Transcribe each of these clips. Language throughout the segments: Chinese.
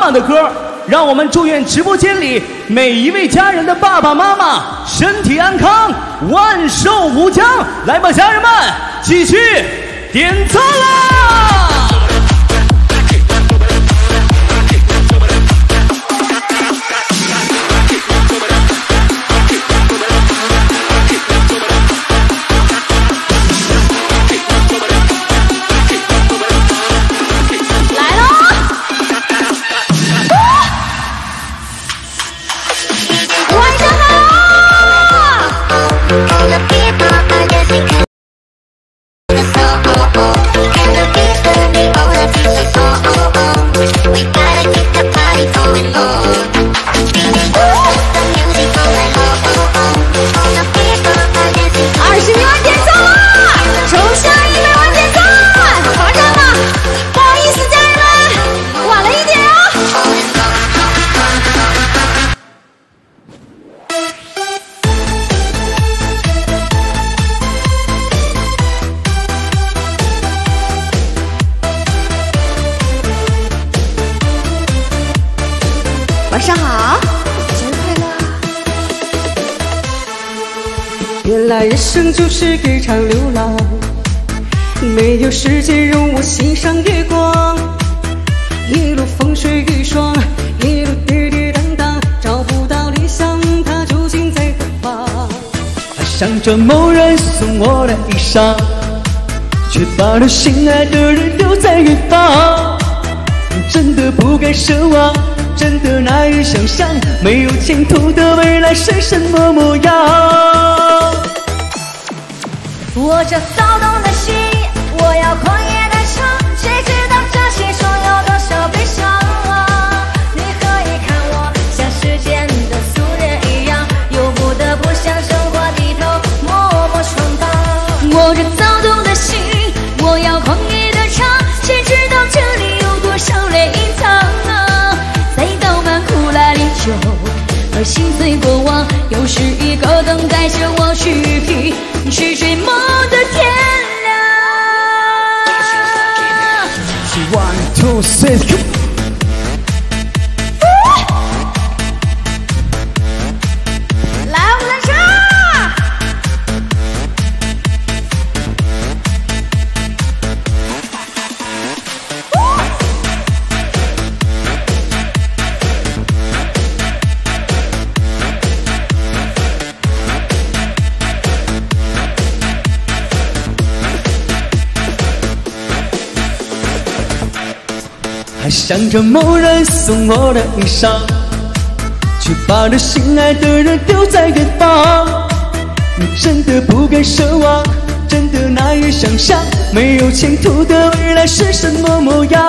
妈的歌，让我们祝愿直播间里每一位家人的爸爸妈妈身体安康，万寿无疆。来吧，家人们，继续点赞啦！ 晚上好，生日快乐！ 原来人生就是一场流浪，没有时间容我欣赏月光。一路风吹雨霜，一路跌跌宕宕，找不到理想，它究竟在何方？ 爱上着某人送我的衣裳，却把那心爱的人丢在远方。真的不敢奢望，真的难以想象，没有前途的未来是什么模样？ 我这骚动的心，我要狂野的唱，谁知道这其中有多少悲伤啊？你可以看我像世间的俗人一样，又不得不向生活低头，默默闯荡。我这躁动的心，我要狂野的唱，谁知道这里有多少泪隐藏啊？再倒满苦辣里酒，而心碎过往，又是一个等待着我去品，去追梦的天亮。 1 2 3 来，我们来唱。 还想着某人送我的衣裳，却把那心爱的人丢在远方。真的不敢奢望，真的难以想象，没有前途的未来是什么模样？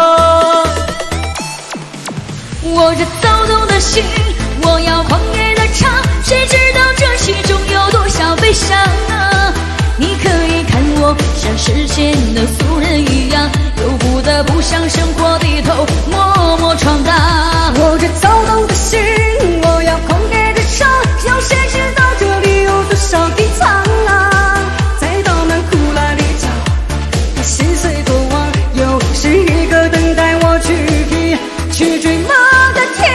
我这躁动的心，我要狂野的唱，谁知道这其中有多少悲伤啊？你可以看我像世间的俗人一样，又不得不向生活低头，默默闯荡。 我这躁动的心，我要狂野的唱，有谁知道这里有多少低藏啊？再倒满苦辣里酒，它心碎过往，又是一个等待我去品，去追梦的天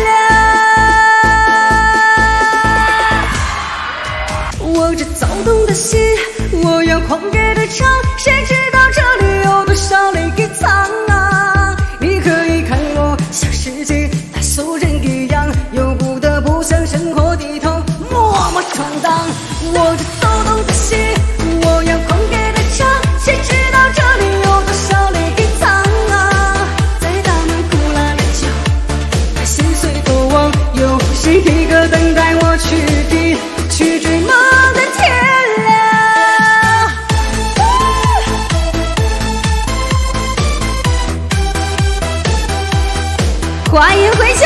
亮。我这躁动的心，我要狂野的唱，谁知道这里有多少泪隐藏啊？你可以看我像世界那俗人一样，又不得不向生活低头，默默闯荡。我这躁动的心，我要狂野的唱，谁知道这里有多少泪隐藏啊？再倒满苦辣的酒，它心碎过往，又是一个等待我去品，去追梦的天亮。 欢迎回家。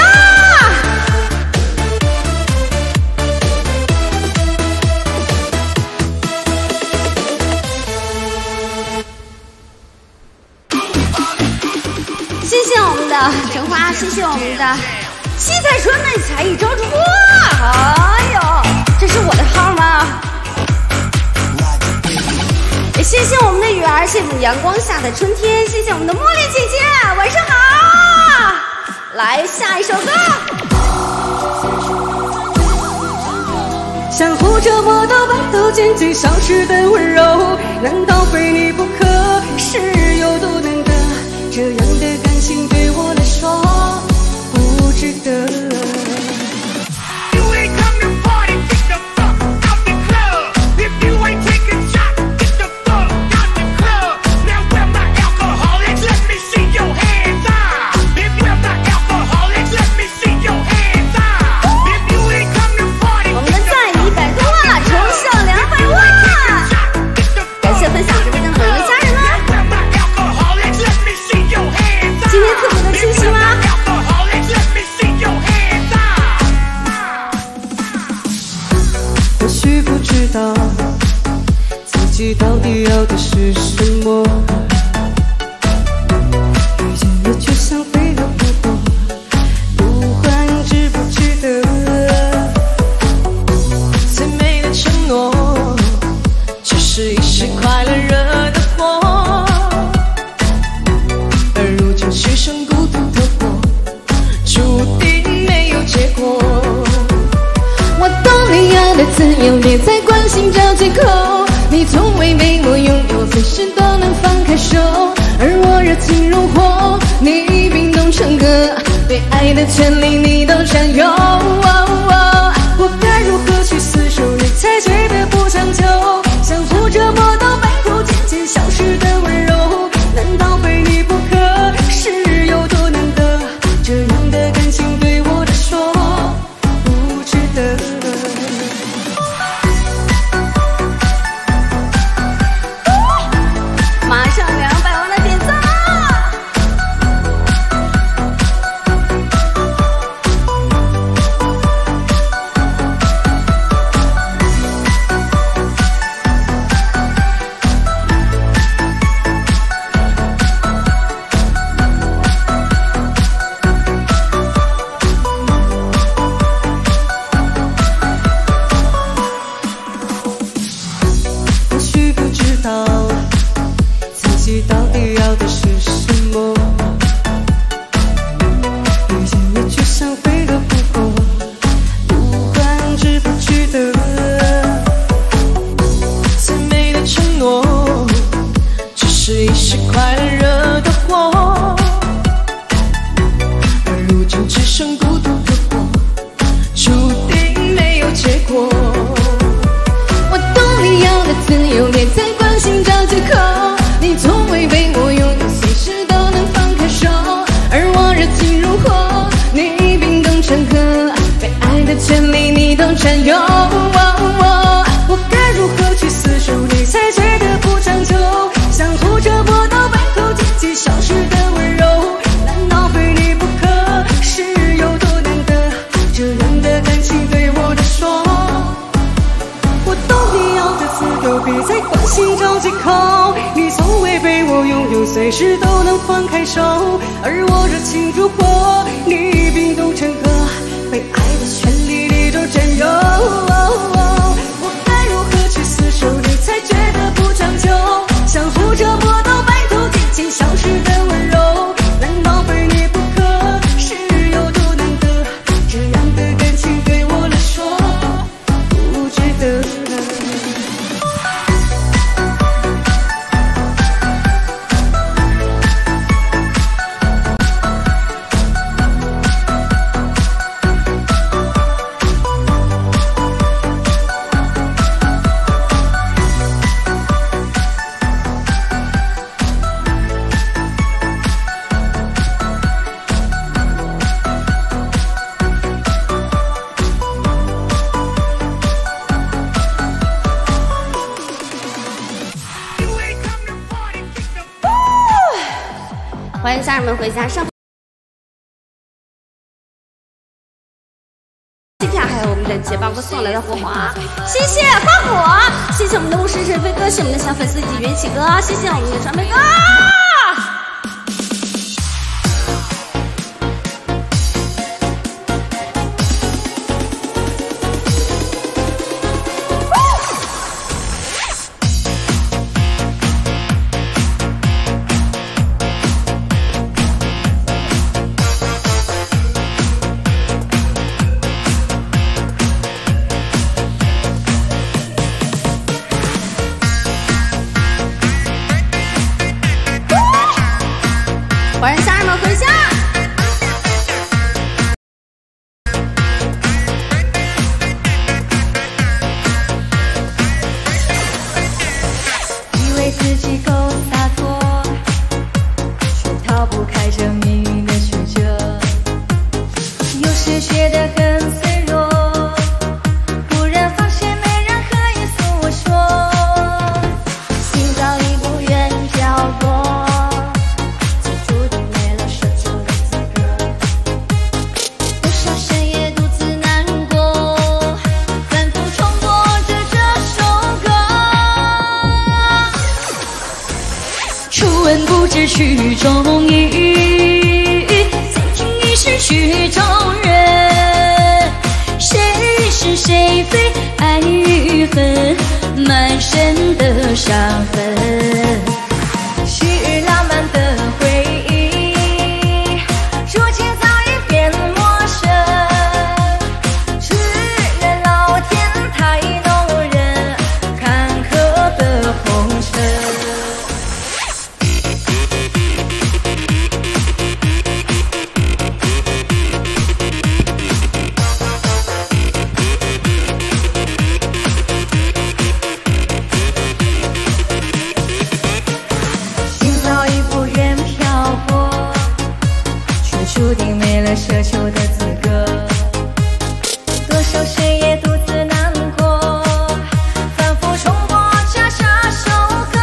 谢谢我们的橙花，谢谢我们的七彩纯美才艺招主播。哎呦，这是我的号吗？也谢谢我们的雨儿，谢谢阳光下的春天，谢谢我们的茉莉姐姐，晚上好。 来下一首歌。 相互折磨到白头渐渐消失的温柔，难道非你不可？是有多难得？这样的感情对我来说不值得。到底要的是什么？遇见了却像飞蛾扑火，不管值不值得。 最美的承诺，只是一时快乐惹的祸，而如今只剩孤独的我，注定没有结果。 我懂你要的自由，别再关心找借口。你从未被我拥有，随时都能放开手，而我热情如火，你冰冻成河，对爱的权利你都占有。 我该如何去厮守，你才觉得不长久？相互折磨到白头渐渐消失的温柔，难道非你不可？是有多难得？这样的感情对我来说不值得。 马上200万的点赞啦！ 或许不知道自己到底要的是什么，遇见了却像飞蛾扑火，不管值不值得。 最美的承诺，只是一时快乐惹的祸，而如今只剩孤独的我，注定没有结果。 我懂你要的自由，别再关心找借口。你从未被我拥有，随时都能放开手，而我热情如火，你冰冻成河，被爱的权利你都占有。 我该如何去厮守，你才觉得不长久？相互折磨到白头渐渐消失的温柔，难道非你不可？是有多难得？这样的感情对我来说，我懂你要的自由，别再关心找借口。你从未被我拥有，随时都能放开手，而我热情如火，你冰冻成河，被爱的权利你都占有。我该如何去厮守，你才觉得不长久？相互折磨到白头渐渐消失的温柔，难道非你不可？是有多难得？这样的感情对我来说不值得。 欢迎家人们回家上今天还有我们的捷豹哥送来的火花，谢谢花火，谢谢我们的巫师神飞哥，谢谢我们的小粉丝以及元起哥，谢谢我们的传媒哥。 回家。 以为自己够洒脱，却逃不开这命运的曲折。有时觉得很脆弱，忽然发现没人可以诉我说，心早已不愿飘落，就注定没了奢求的资格。多少深夜独自难过，反复重播着这首歌。初闻不知曲中意，再听已是曲中人。谁是谁非，爱与恨，满身的伤痕。昔日浪漫的回忆，如今早已变陌生。只愿老天太弄人，坎坷的红尘。心早已不愿漂泊，却注定没了奢求的资格。多少深夜独自难过，反复重播着这首歌。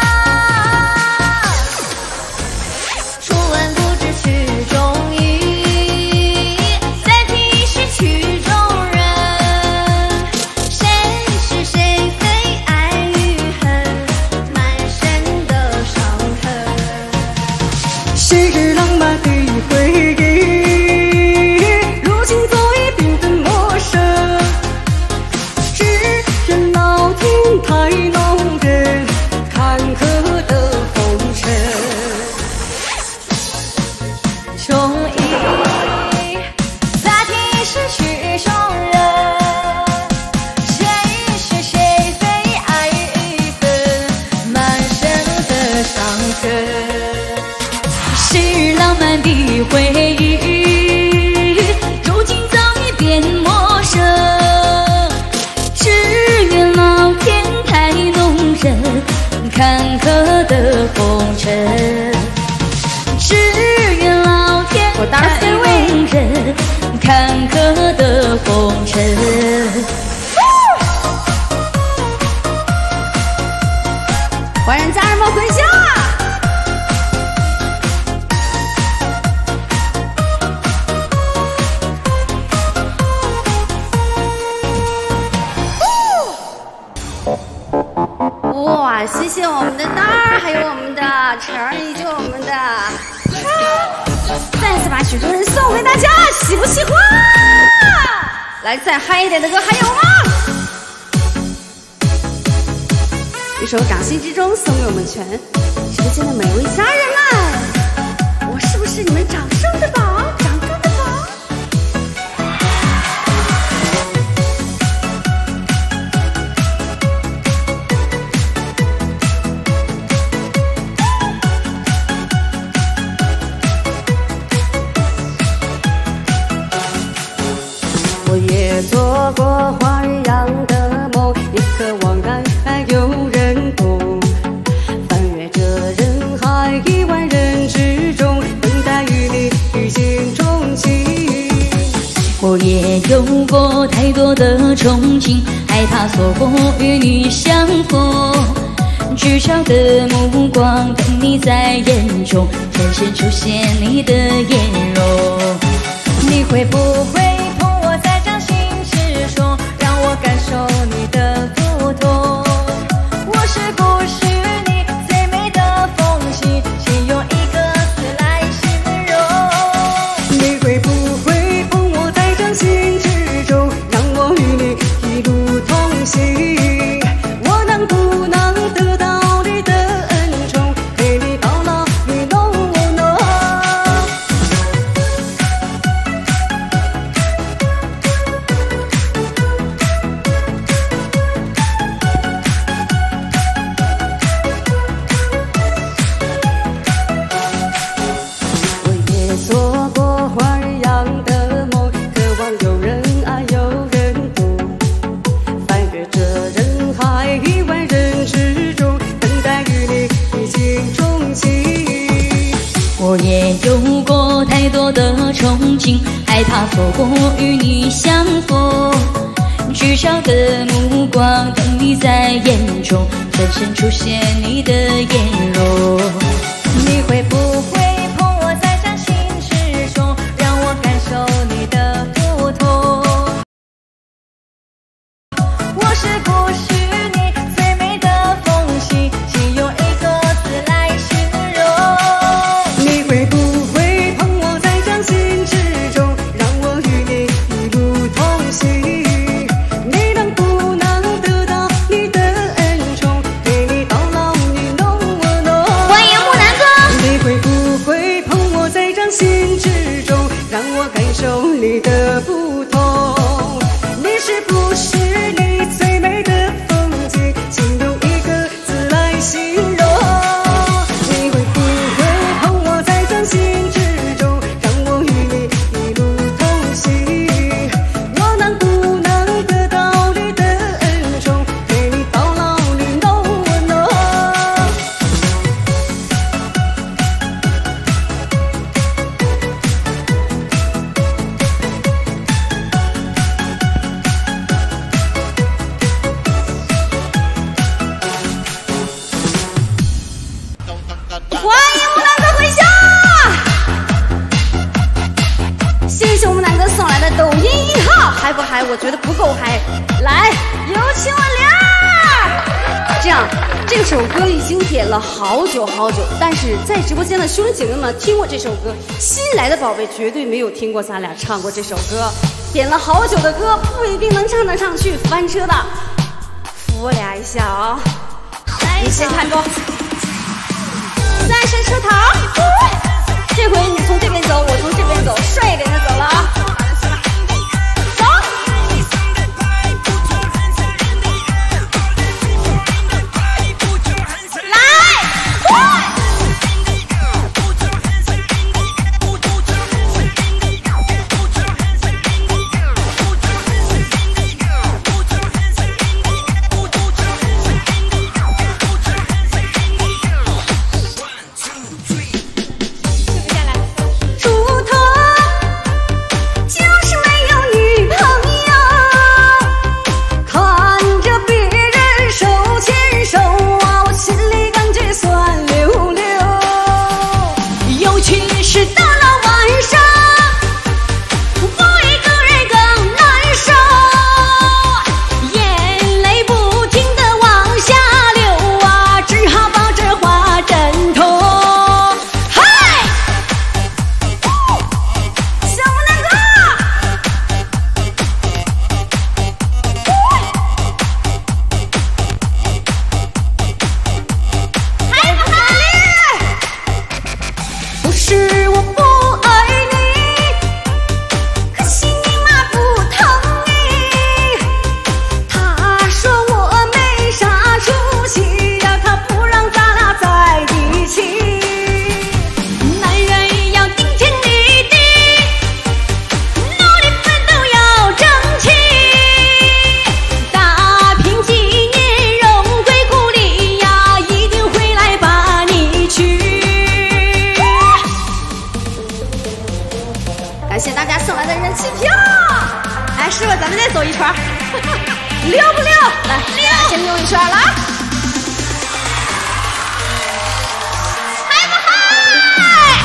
初闻不知曲中意，再听已是曲中人。谁是谁非，爱与恨，满身的伤痕。 昔日浪漫的回忆，如今早已变得陌生。只愿老天太弄人，坎坷的红尘。 中意，再听已是曲中人。谁是谁非，爱与恨，满身的伤痕。昔日浪漫的回忆，如今早已变陌生。只愿老天太弄人，坎坷的红尘。只愿老天太弄人，坎坷的红尘。 欢迎家人们回家。哇，谢谢我们的蛋儿，还有我们的晨儿，以及我们的再次把许多人送给大家，喜不喜欢？来，再嗨一点的歌还有吗？一首《掌心之中》送给我们全直播间的每位家人们，我是不是你们掌声的宝，掌声的宝？我也做过花儿样的梦，也渴望爱还有人懂。翻越这人海1万人之中，等待与你遇见钟情。 我也有过太多的憧憬，害怕错过与你相逢。聚焦的目光，等你在眼中闪现出现你的颜容。你会不会捧我在掌心之中，让我感受你的不同？我是不是你最美的风景，请用一个字来形容？ 你会不会捧我在掌心之中，让我与你一路同行？我能不能得到你的恩宠，陪你到老与浓浓？ 憧憬，害怕错过与你相逢。取笑的目光等你在眼中，转身出现你的颜容。你会不会捧我在掌心之中，让我感受你的不同？我是不是你最美的风景？请用一个字来形容。 你会不会捧我在掌心之中，让我与你一路同行？你能不能得到你的恩宠，陪你到老，你侬我侬。 欢迎木南哥。 你会不会捧我在掌心之中，让我感受你的不同？你是不是你最美的风景？请用一个字来形容。你会不会捧我在掌心之中，让我与你一路同行？我能不能得到你的恩宠，陪你到老，你侬我侬。 欢迎木南哥回家。谢谢我们南哥送来的抖音1号，嗨不嗨？我觉得不够嗨。来，有请我俩。这样，这首歌已经点了好久好久，但是在直播间的兄弟姐妹们听过这首歌，新来的宝贝绝对没有听过咱俩唱过这首歌。点了好久的歌，不一定能唱得上去，翻车的，扶我俩一下啊、你先看着。再是出头，这回你从这边走，我从这边走，帅一点的走了啊！走，出头。就是没有女朋友，看着别人手牵手啊，我心里感觉酸溜溜。尤其是到了晚上，我一个人更难受，眼泪不停地往下流啊，只好抱着花枕头。嗨，小木南哥，嗨不嗨？不是我不爱你，可惜你妈不疼你。他说我没啥出息呀，他不让咱俩在一起。男人要顶天立地，努力奋斗要争气，打拼几年荣归故里呀，一定会来把你娶。感谢大家送来的人气票。哎，师傅，咱们再走一圈儿，溜不溜？来，先溜一圈儿了啊。嗨不嗨？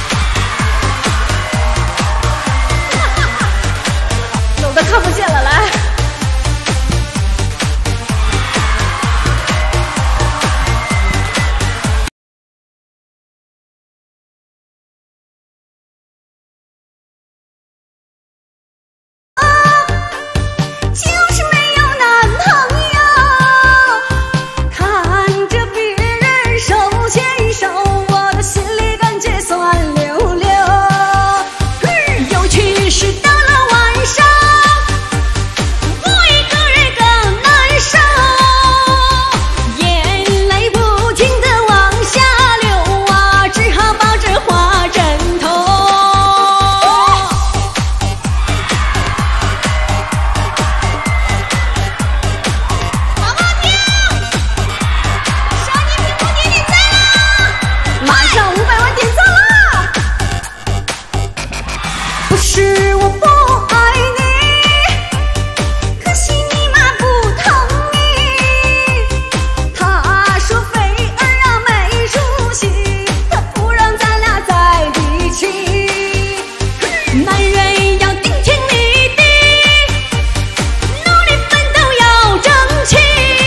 有的看不见了，来。就是没有男朋友， 不是我不爱你，可惜你妈不同意。她说菲儿啊没出息，她不让咱俩在一起。男人要顶天立地，努力奋斗要争气，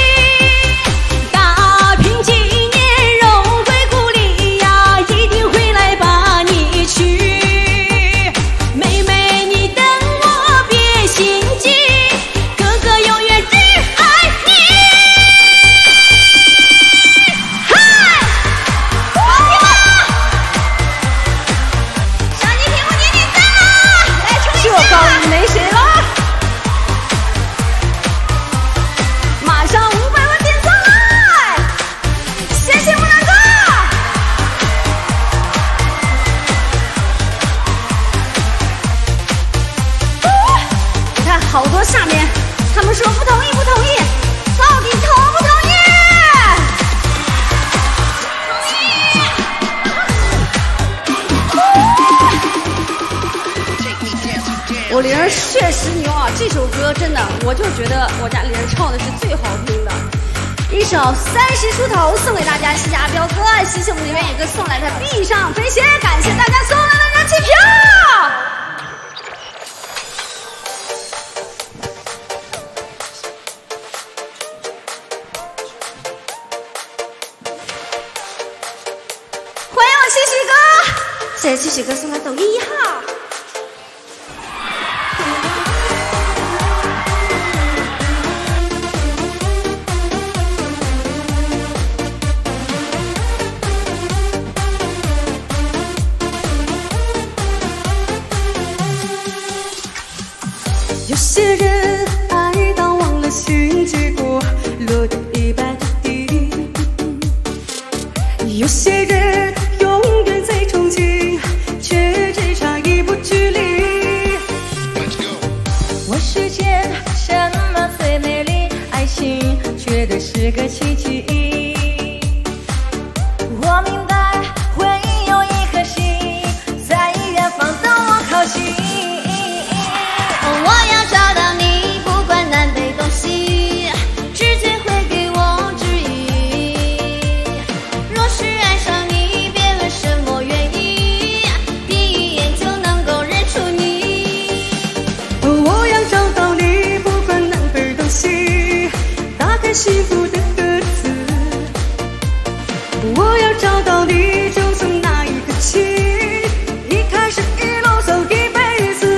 打拼几年荣归故里呀，一定会来把你娶。妹妹你等我别心急，哥哥永远只爱你。嗨，我听了，上期题目你点赞了，来冲一下！这帮没谁了，马上500万点赞来，谢谢木兰哥。你看好多下面他们说不同意不同意，到底同不同意？我玲儿确实牛啊！这首歌真的，我就觉得我家玲儿唱的是最好听的。一首30出头送给大家，谢谢阿彪哥，谢谢我们的元野哥送来的地上飞鞋，感谢大家送来的人气票。欢迎我七喜哥，谢谢七喜哥送来抖音1号。有些人爱到忘了心，结果落得一败涂地。有些人永远在憧憬，却只差一步距离。 问世间什么最美丽？爱情绝对是个奇迹。我明白会有一颗心在远方等我靠近。我要找到你，不管南北东西，直觉会给我指引。若是爱上你，别问什么原因，第一眼就能够认出你。 我要找到你，不管南北东西，打开幸福的盒子。我要找到你，就从那一刻起，一开始一路走一辈子。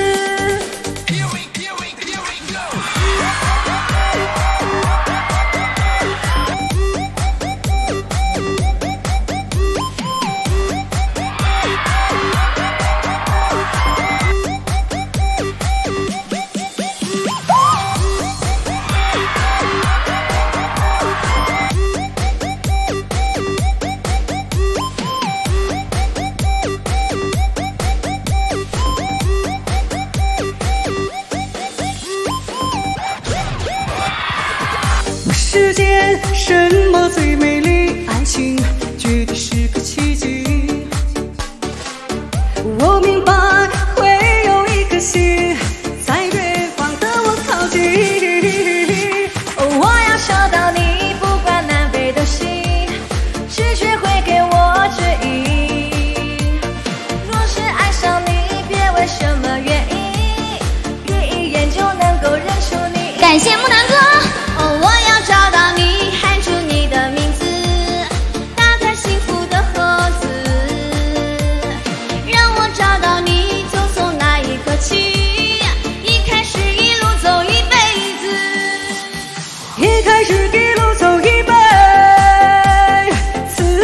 世间什么最美丽？爱情绝对是个奇迹。我明白会有一颗心在远方等我靠近。 我要找到你，不管南北东西，直觉会给我指引。若是爱上你，别问什么原因，第一眼就能够认出你。 感谢木南哥。 我要找到你，喊出你的名字，打开幸福的盒子，让我找到你，就从那一刻起，一开始一路走一辈子， 一开始一路走一辈子。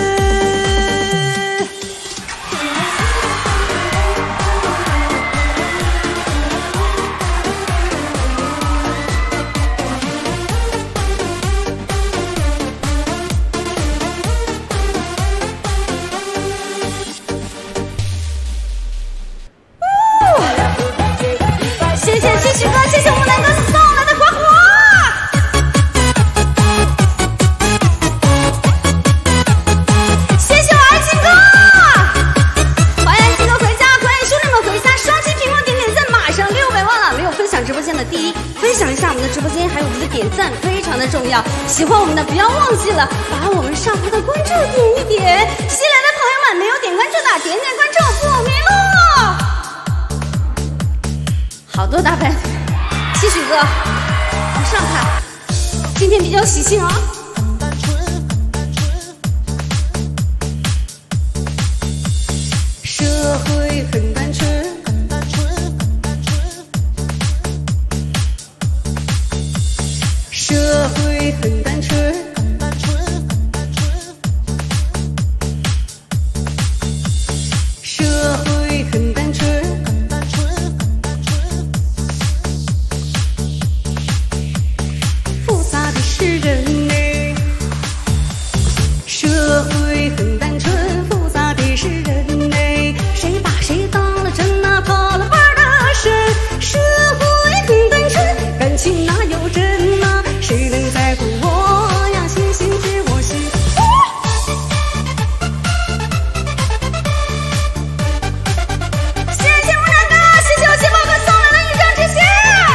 谢谢七喜哥，谢谢我们南哥送来的花花。谢谢我爱情哥，欢迎爱情哥回家，欢迎兄弟们回家。 我们的直播间，还有我们的点赞非常的重要。喜欢我们的不要忘记了把我们上方的关注点一点。新来的朋友们，没有点关注的点点关注，不迷路。好多大白腿，期许哥往上看，今天比较喜庆啊。社会很单纯。社会很单纯，社会很单纯，复杂的是人类。社会很单纯，复杂的是人类。谁把谁当了真啊，跑了班的神。社会很单纯，感情哪有真啊？谁能在乎我呀？星星知我心。谢谢木南哥，谢谢我新宝哥送来的一张纸鞋。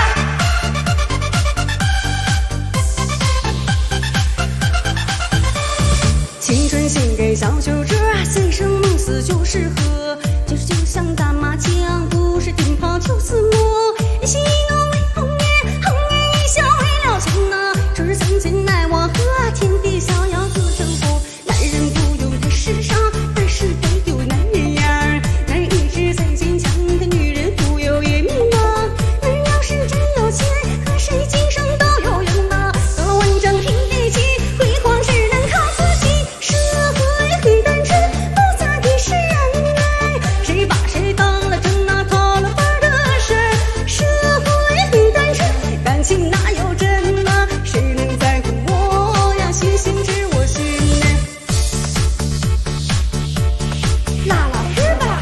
青春献给小九折，醉生梦死就是喝，就是就像打麻将，不是乒乓就是摸。一喜一怒为红颜，红颜一笑为了情啊。只是曾经爱我和天地逍遥自生活。男人不用太时尚，但是得有男人样儿。男人一直在坚强的女人富有也迷茫。男人要是真有钱，和谁今生都有缘呐。到了万丈平地起，辉煌只能靠自己。社会很单纯，复杂的是人类。谁把谁当了真啊，讨了饭的神。社会很单纯，感情哪有真啊？谁能在乎我呀？星星知我心呢。拉拉歌吧。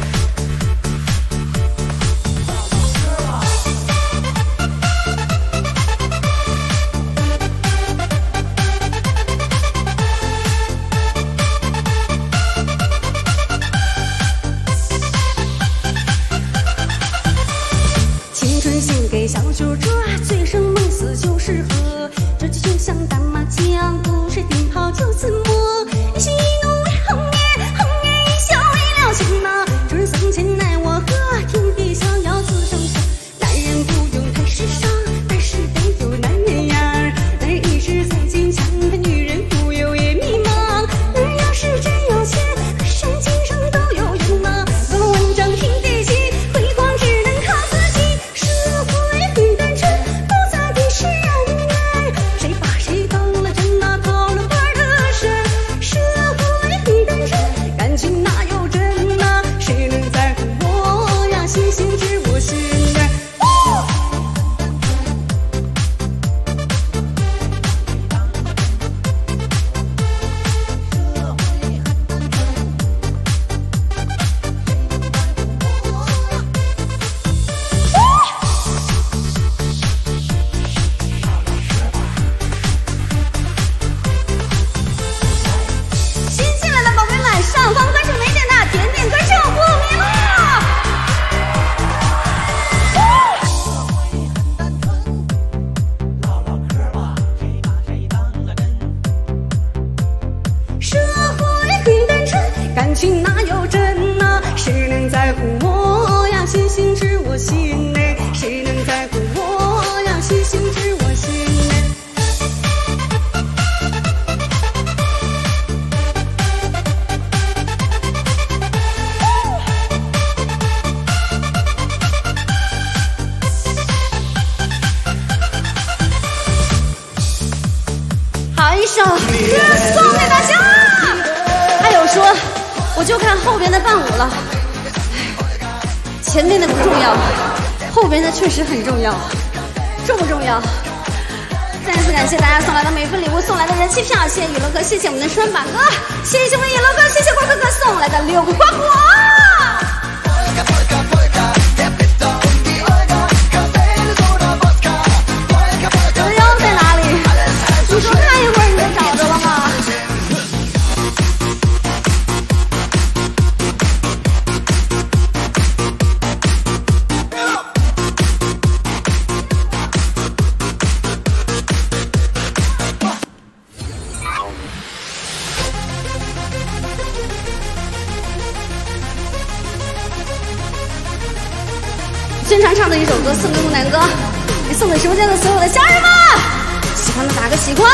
青春献给小九折，醉生梦死就是喝，这就像打麻将，不是乒乓就是摸。一喜一怒为红颜，红颜一笑为了情啊。只是从前爱我和天地逍遥自生活。男人不用太时尚，但是得有男人样儿。男人一直在坚强的女人富有也迷茫。男人要是真有钱，和谁今生都有缘呐。到了万丈平地起，辉煌只能靠自己。社会很单纯，复杂的是人类。谁把谁当了真啊，讨了饭的神。社会很单纯，感情哪有真啊？谁能在乎我呀？星星知我心呢。新进来的宝贝们，上方关注没点的点点关注，不迷路。社会很单纯，感情哪有真啊？谁能在乎我呀？星星知我心呢。谁能在乎我呀？星星知我心呢。好一首歌送给大家。还有说，我就看后边的伴舞了，前面的不重要，后边的确实很重要，重不重要？再次感谢大家送来的每份礼物，送来的人气票，谢谢雨乐哥，谢谢我们的川板哥，谢谢我们雨乐哥，谢谢瓜哥哥送来的6个花果。我的腰在哪里？你说看一会儿你就找着了吗？ 宣传唱的一首歌，送给木南哥，也送给直播间的所有的家人们。喜欢的打个喜欢。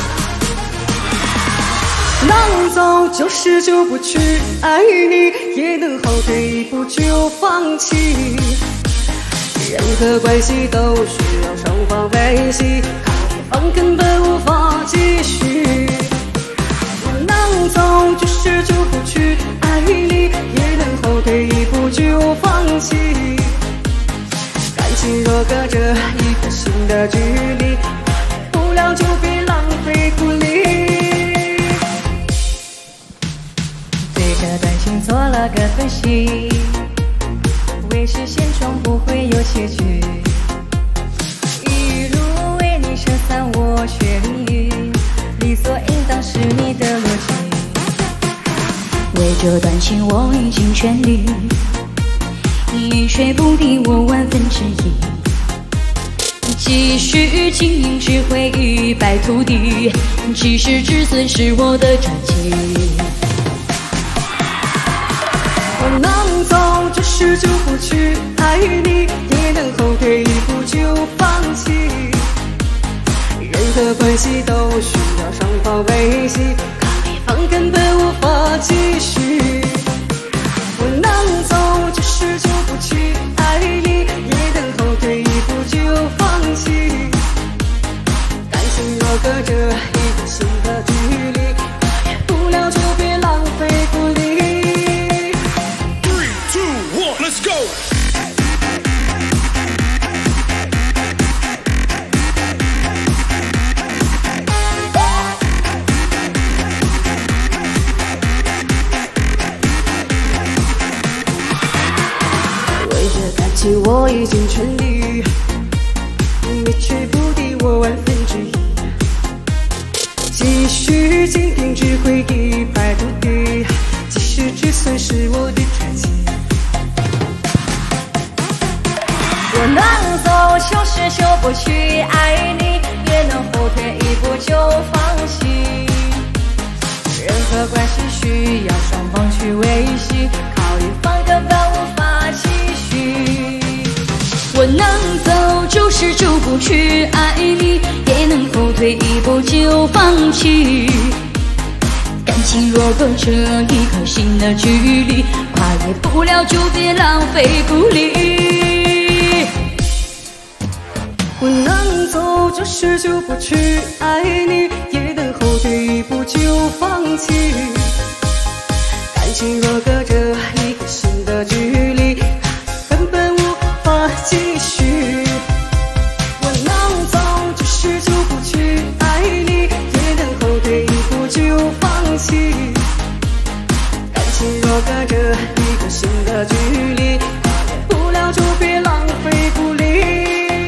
能走就是就不去爱你，也能后退一步就放弃。任何关系都需要双方维系，靠一方根本无法继续。能走就是就不去爱你，也能后退一步就放弃。感情若隔着一颗心的距离，不了就别浪费鼓励。 对这段情做了个分析，为实现终不会有结局。一路为你撑伞，我却淋雨，理所应当是你的逻辑。为这段情我已尽全力，一睡不敌我万分之一。继续经营只会一败涂地，及时止损是我的传奇。 我能走就是就不去爱你，也能后退一步就放弃。任何关系都需要双方维系，靠一方根本无法继续。我能走就是就不去爱你，也能后退一步就放弃。感情若隔着一个心的距离，不了就别浪费鼓励。 Let's go! 为这感情我已尽全力，一去不敌我万分之一。继续经营只会一败涂地，及时止损是我的传奇。 我能走就是就不去爱你，也能后退一步就放弃。任何关系需要双方去维系，靠一方根本无法继续。我能走就是就不去爱你，也能后退一步就放弃。感情若隔着一颗心的距离，跨越不了就别浪费鼓励。 我能走就是就不去爱你，也能后退一步就放弃。感情若隔着一颗心的距离，根本无法继续。我能走就是就不去爱你，也能后退一步就放弃。感情若隔着一颗心的距离，不了就别浪费鼓励。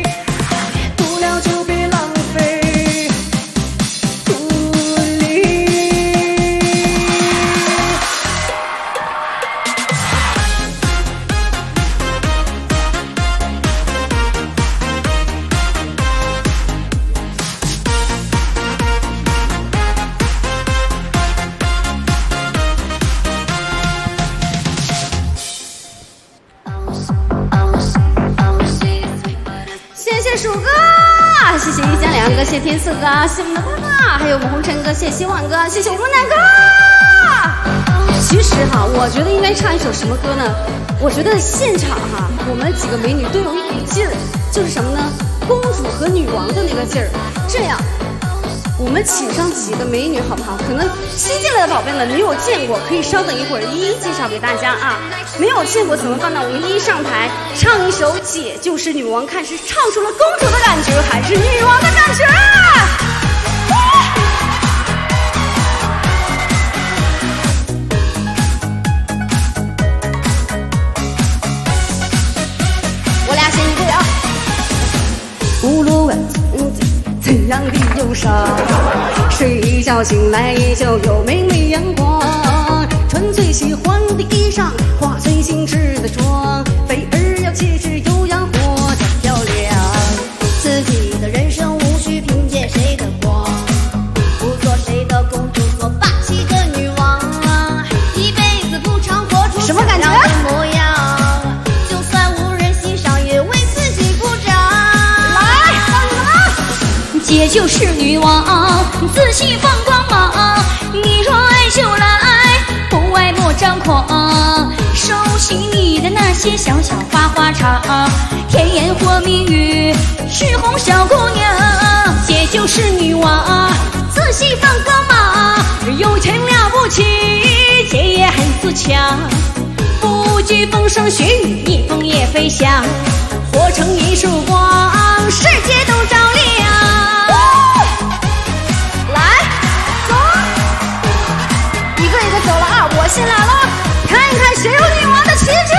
谢谢一家两个，谢谢天色哥，谢谢我们的爸爸，还有我们红尘哥，谢谢希望哥，谢谢我们南哥。其实哈，我觉得应该唱一首什么歌呢？我觉得现场哈，我们几个美女都有一股劲儿，就是什么呢？公主和女王的那个劲儿。这样，我们请上几个美女好不好？可能新进来的宝贝们没有见过，可以稍等一会儿一一介绍给大家啊。没有见过怎么办呢？我们一上台唱一首《姐就是女王》，看是唱出了公主的感觉还是女王的感觉。我俩先一对啊。无论怎样的忧伤，睡一觉醒来依旧有美丽阳光。穿最喜欢的衣裳，化最精致的妆，飞儿要气质优雅活得漂亮。自己的人生无需凭借谁的光，不做谁的公主，做霸气的女王。一辈子不常活出什么感觉模样，就算无人欣赏也无姐就是女王，自信放光芒。你若爱就来，不爱莫张狂。收起你的那些小小花花肠，甜言或蜜语，是哄小姑娘。姐就是女王，自信放光芒。有钱了不起，姐也很自强。不惧风霜雪雨，逆风也飞翔。活成一束光，世界都照亮。来，走，一个一个走了啊！我先来了，看一看谁有女王的气质。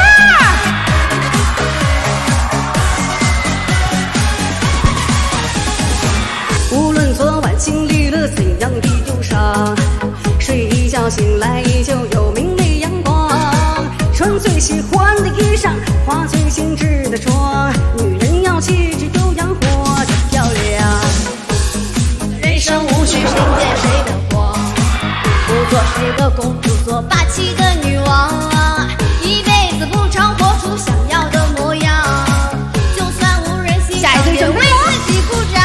无论昨晚经历了怎样的忧伤，睡一觉醒来依旧有明媚阳光。穿最喜欢的衣裳，化最精致的妆，女人要气质优雅，活得漂亮。 人生无需谁见谁的光，不做是个公主，做霸气的女王。一辈子不长，活出想要的模样。就算无人欣赏，也为自己鼓掌。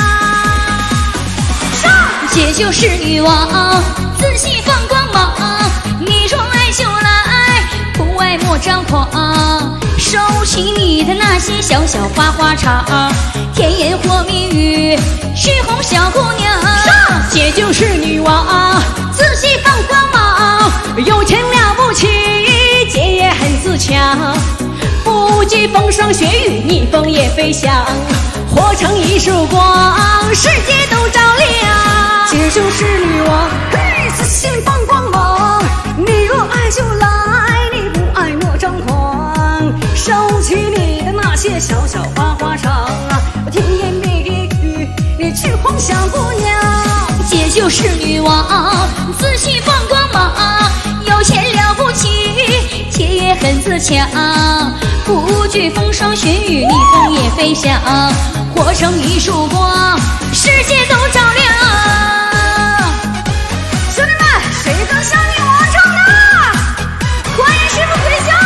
上，姐就是女王，自信放光芒。你若爱就来，不爱莫张狂。收起你的那些小小花花肠，甜言或蜜语，是哄小姑娘。姐就是女王，自信放光芒。有钱了不起，姐也很自强。不惧风霜雪雨，逆风也飞翔。活成一束光，世界都照亮。 姐就是女王，嘿，自信放光芒。你若爱就来，你不爱莫张狂。收起你的那些小小花花肠，甜言蜜语，你去哄小姑娘。 姐就是女王，自信放光芒。有钱了不起，姐也很自强。不惧风霜雪雨，逆风也飞翔。活成一束光，世界都照亮。 兄弟们，谁更像女王唱的？欢迎师傅回家。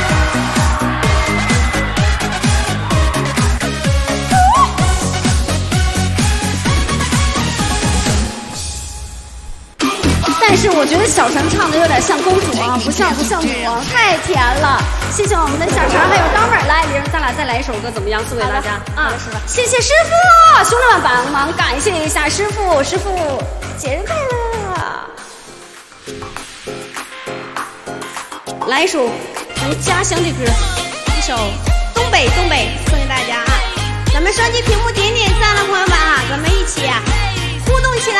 但是我觉得小陈唱的有点像公主啊，不像女王，太甜了。谢谢我们的小陈还有钢妹儿，来，咱俩再来一首歌怎么样？送给大家啊！谢谢师傅，兄弟们帮忙感谢一下师傅，师傅节日快乐！来一首咱们家乡的歌，一首东北送给大家啊！咱们双击屏幕点点赞的朋友们啊，咱们一起互动起来！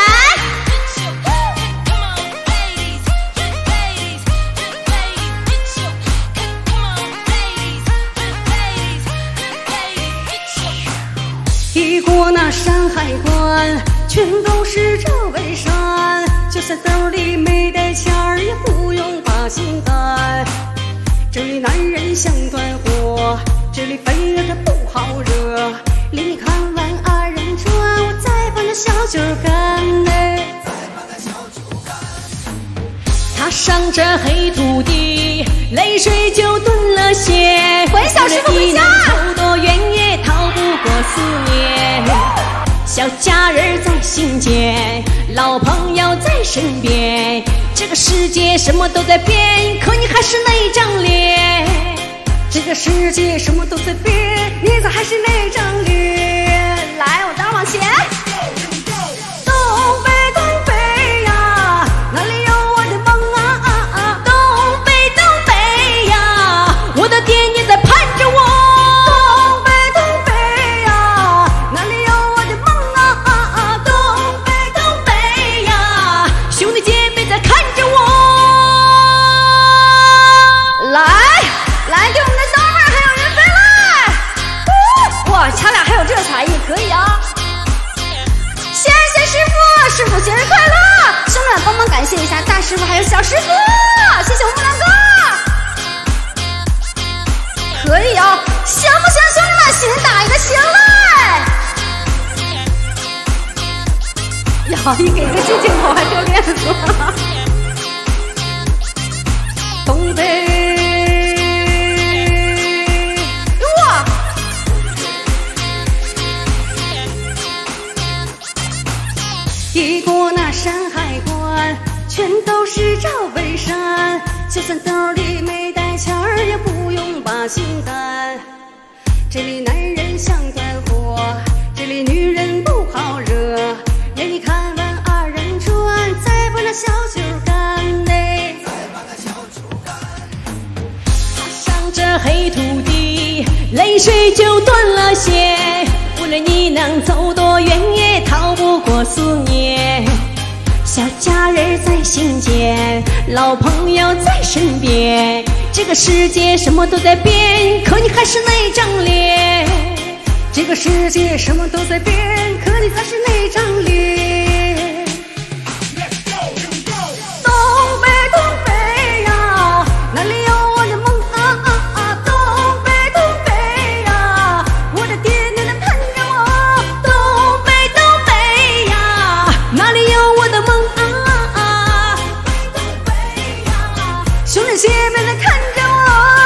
一过那山海关，全都是这围山。就算兜里没带钱儿，也不用把心担。这里男人像团火，这里飞了它不好惹。领你看完二人转，我再把那小酒干嘞。踏上这黑土地，泪水就顿了些。欢迎小师傅回家。走多远也逃不过思念。小家人在心间，老朋友在身边。这个世界什么都在变，可你还是那张脸。这个世界什么都在变，你咋还是那张脸？来，我当往前。东北，东北呀，哪里有我的梦啊？东北，东北呀，我的爹娘在盼着我。东北，东北呀，哪里有我的梦啊？东北，东北呀，兄弟姐妹在看着我。来，给我们的刀妹还有人飞来！哇，他俩还有这才艺，可以啊！谢谢师傅，师傅节日快乐！兄弟们帮忙感谢一下大师傅还有小师傅，谢谢我们两个，可以啊！行不行，兄弟们，先打一个行来！呀，你给个近镜头还丢脸子了。东北。 是找北山，就算兜里没带钱儿，也不用把心担。这里男人像团火，这里女人不好惹。让你看完二人转，再把那小酒干嘞。 踏上这黑土地，泪水就断了线。无论你能走多远，也逃不过思念。小家人在心间，老朋友在身边。这个世界什么都在变，可你还是那张脸。 这个世界什么都在变，可你还是那张脸。东北东北呀，哪里有我的梦啊啊啊！东北东北呀，我的爹娘在盼着我。 东北东北呀，哪里有我的梦啊啊！ 东北呀，兄弟姐妹在看着我。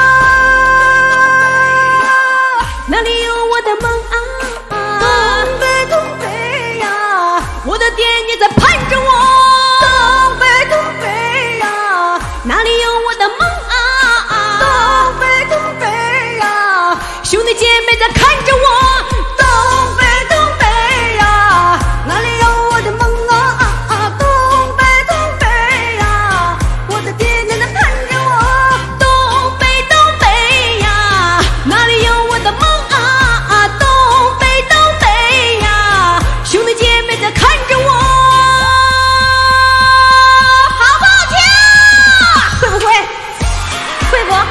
哪里有我的梦啊啊！ 东北东北呀， 我的爹娘在盼着我。 东北东北呀， 哪里有我的梦啊啊！ 东北东北呀， 兄弟姐妹在看着我。 东北东北呀，哪里有我的梦啊啊啊！东北东北呀，我的爹娘在盼着我。 东北东北呀，哪里有我的梦啊啊！东北东北呀，兄弟姐妹在看着我。好不好听？ 会不会？会不？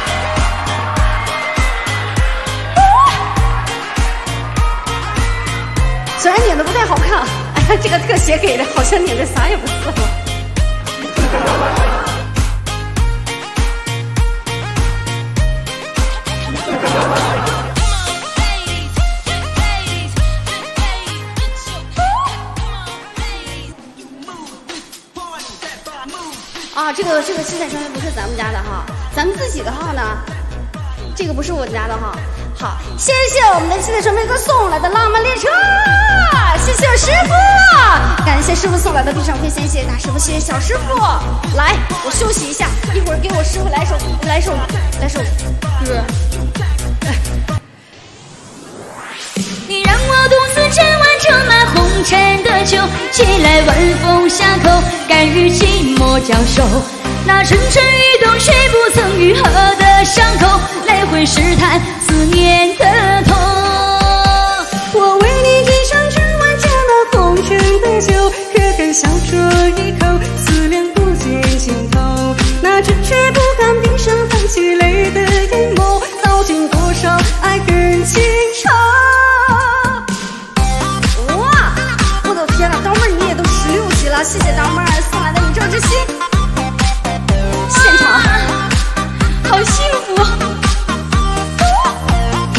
虽然撵的不太好看，哎呀，这个特写给的好像撵的啥也不是了。啊，这个七彩双飞不是咱们家的哈，咱们自己的号呢，这个不是我家的哈。好，谢谢我们的七彩双飞哥送来的浪漫列车，谢谢师傅，感谢师傅送来的地上飞仙，谢谢大师傅，谢谢小师傅。来，我休息一下，一会儿给我师傅来首歌。 你让我独自斟完盛满红尘的酒，借来晚风下口，感日寂寞交手。那蠢蠢欲动却不曾愈合的伤口，来回试探思念的痛。 我为你斟上斟完盛满红尘的酒，可敢小酌一口，思量不见尽头。那只却不敢闭上泛起泪的眼眸，道尽多少爱恨情仇。天哪，刀妹儿你也都16级了，谢谢刀妹儿送来的宇宙之心。现场好幸福。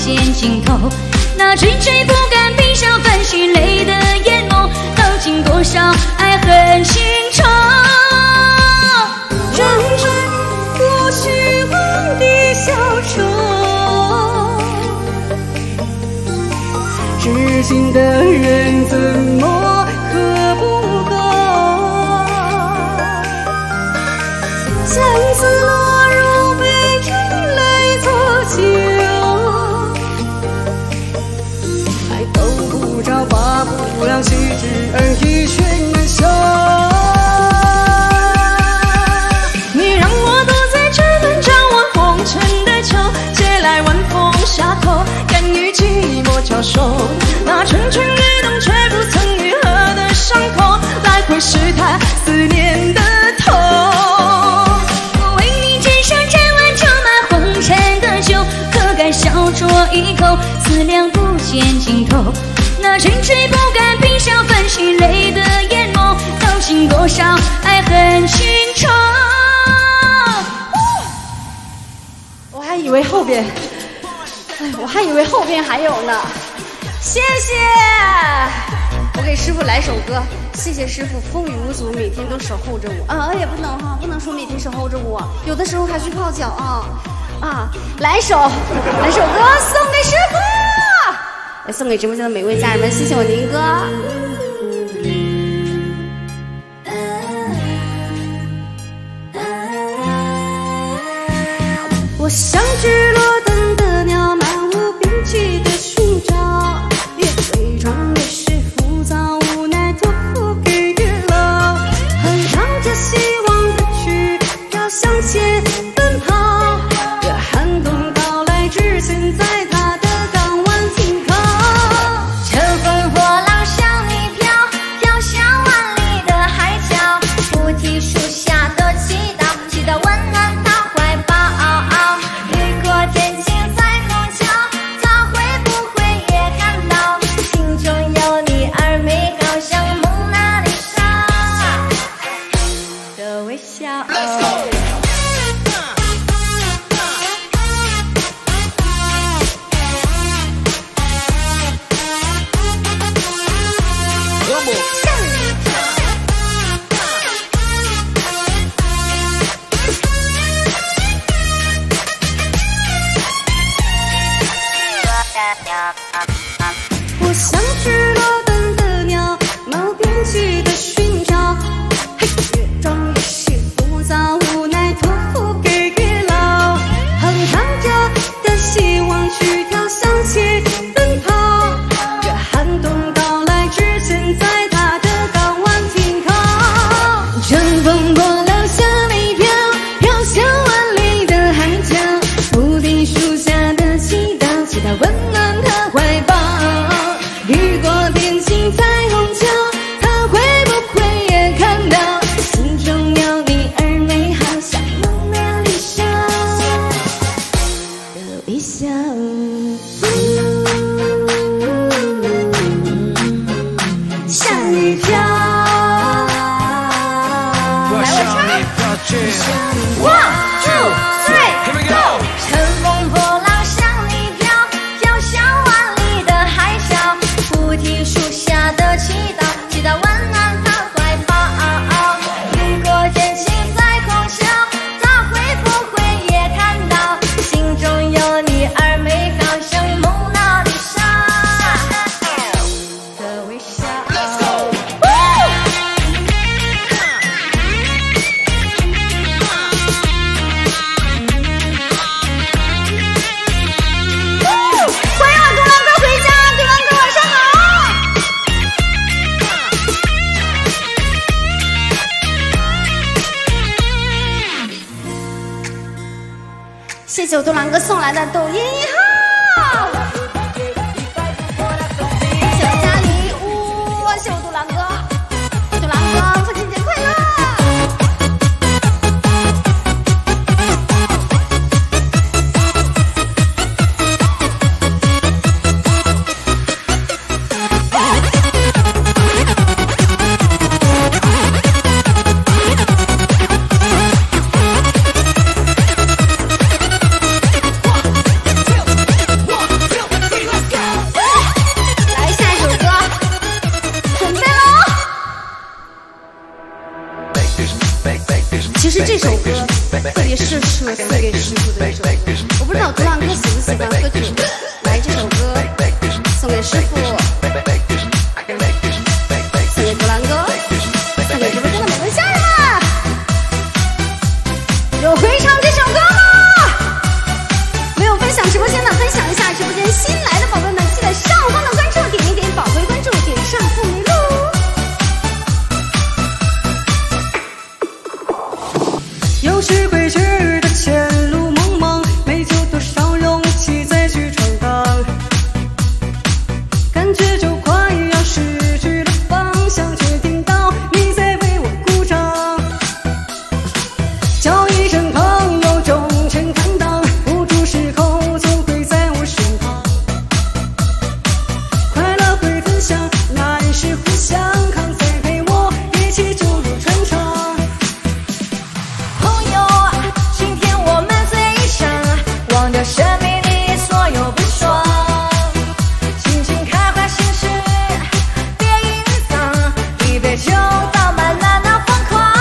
见尽头。那追追不敢闭上泛起泪的眼眸，道尽多少爱恨情仇。 真正我虚妄的小丑，知心的人怎么可不够？相思落入杯中来作酒，爱斗不着，拔不了，岂知而一却难休。 你让我躲在这门张望红尘的秋，借来晚风下口，甘于寂寞交手。那蠢蠢欲动却不曾愈合的伤口，来回试探思念的痛。我为你斟上沾碗盛满红尘的酒，可该小酌一口，思量不见尽头。那追追不敢闭上泛起泪的眼眸，道尽多少爱恨情仇。 我还以为后边还有呢。谢谢，我给师傅来首歌。谢谢师傅，风雨无阻，每天都守候着我。也不能说每天守候着我，有的时候还去泡脚啊。来首歌送给师傅，来送给直播间的每位家人们。谢谢我宁哥。我像只落单的鸟，漫无边际的寻找，越伪装越是浮躁，无奈托付给月老，哼唱着希望的曲调向前奔跑，这寒冬到来之前，在他的港湾停靠。 乘风破浪向你飘，飘向万里的海角，菩提树下的祈祷，祈祷温暖他怀抱。雨过天晴在虹桥，他会不会也看到，心中有你而美好，像蒙娜丽莎的微笑。 我像只落单的鸟，漫无边际的寻找，越装越是浮躁，无奈托付给月老，哼唱着的希望曲调向前奔跑，这寒冬到来之前，在他的港湾停靠。乘风破浪向你飘，飘向万里的海角，菩提树下的祈祷，祈祷温暖他怀抱。雨过天晴彩虹桥，他会不会也看到，心中有你而美好，像蒙娜丽莎的微笑。向你飘，来我唱。1、2、3 go。 乘风破浪向你飘，飘向万里的海角，菩提树下的祈祷，祈祷温暖他怀抱。雨过天晴在虹桥，他会不会也看到，心中有你而美好，像蒙娜丽莎的微笑。 谢谢我杜兰哥送来的抖音1号，谢谢家里，哇，谢谢我杜兰哥，杜兰哥父亲节快乐！ 其实这首歌特别适合送给师傅的一首歌，我不知道格朗哥喜不喜欢喝酒。来，这首歌送给师傅，送给格朗哥，送给直播间的每位家人们。有会唱这首歌吗？没有分享直播间的，分享一下直播间新来的宝贝们，记得上方的关注点一点，宝贝关注点上妇女路。有时会觉得前路茫茫，没有多少勇气再去闯荡，感觉就快要失去了方向，却听到你在为我鼓掌，叫一声朋友忠诚坦荡，无助时候总会在我身旁，快乐会分享，难事互相扛，再陪我一起走入穿肠。 生命里所有不爽，尽情开怀心事，别隐藏，一杯酒倒满了那疯狂。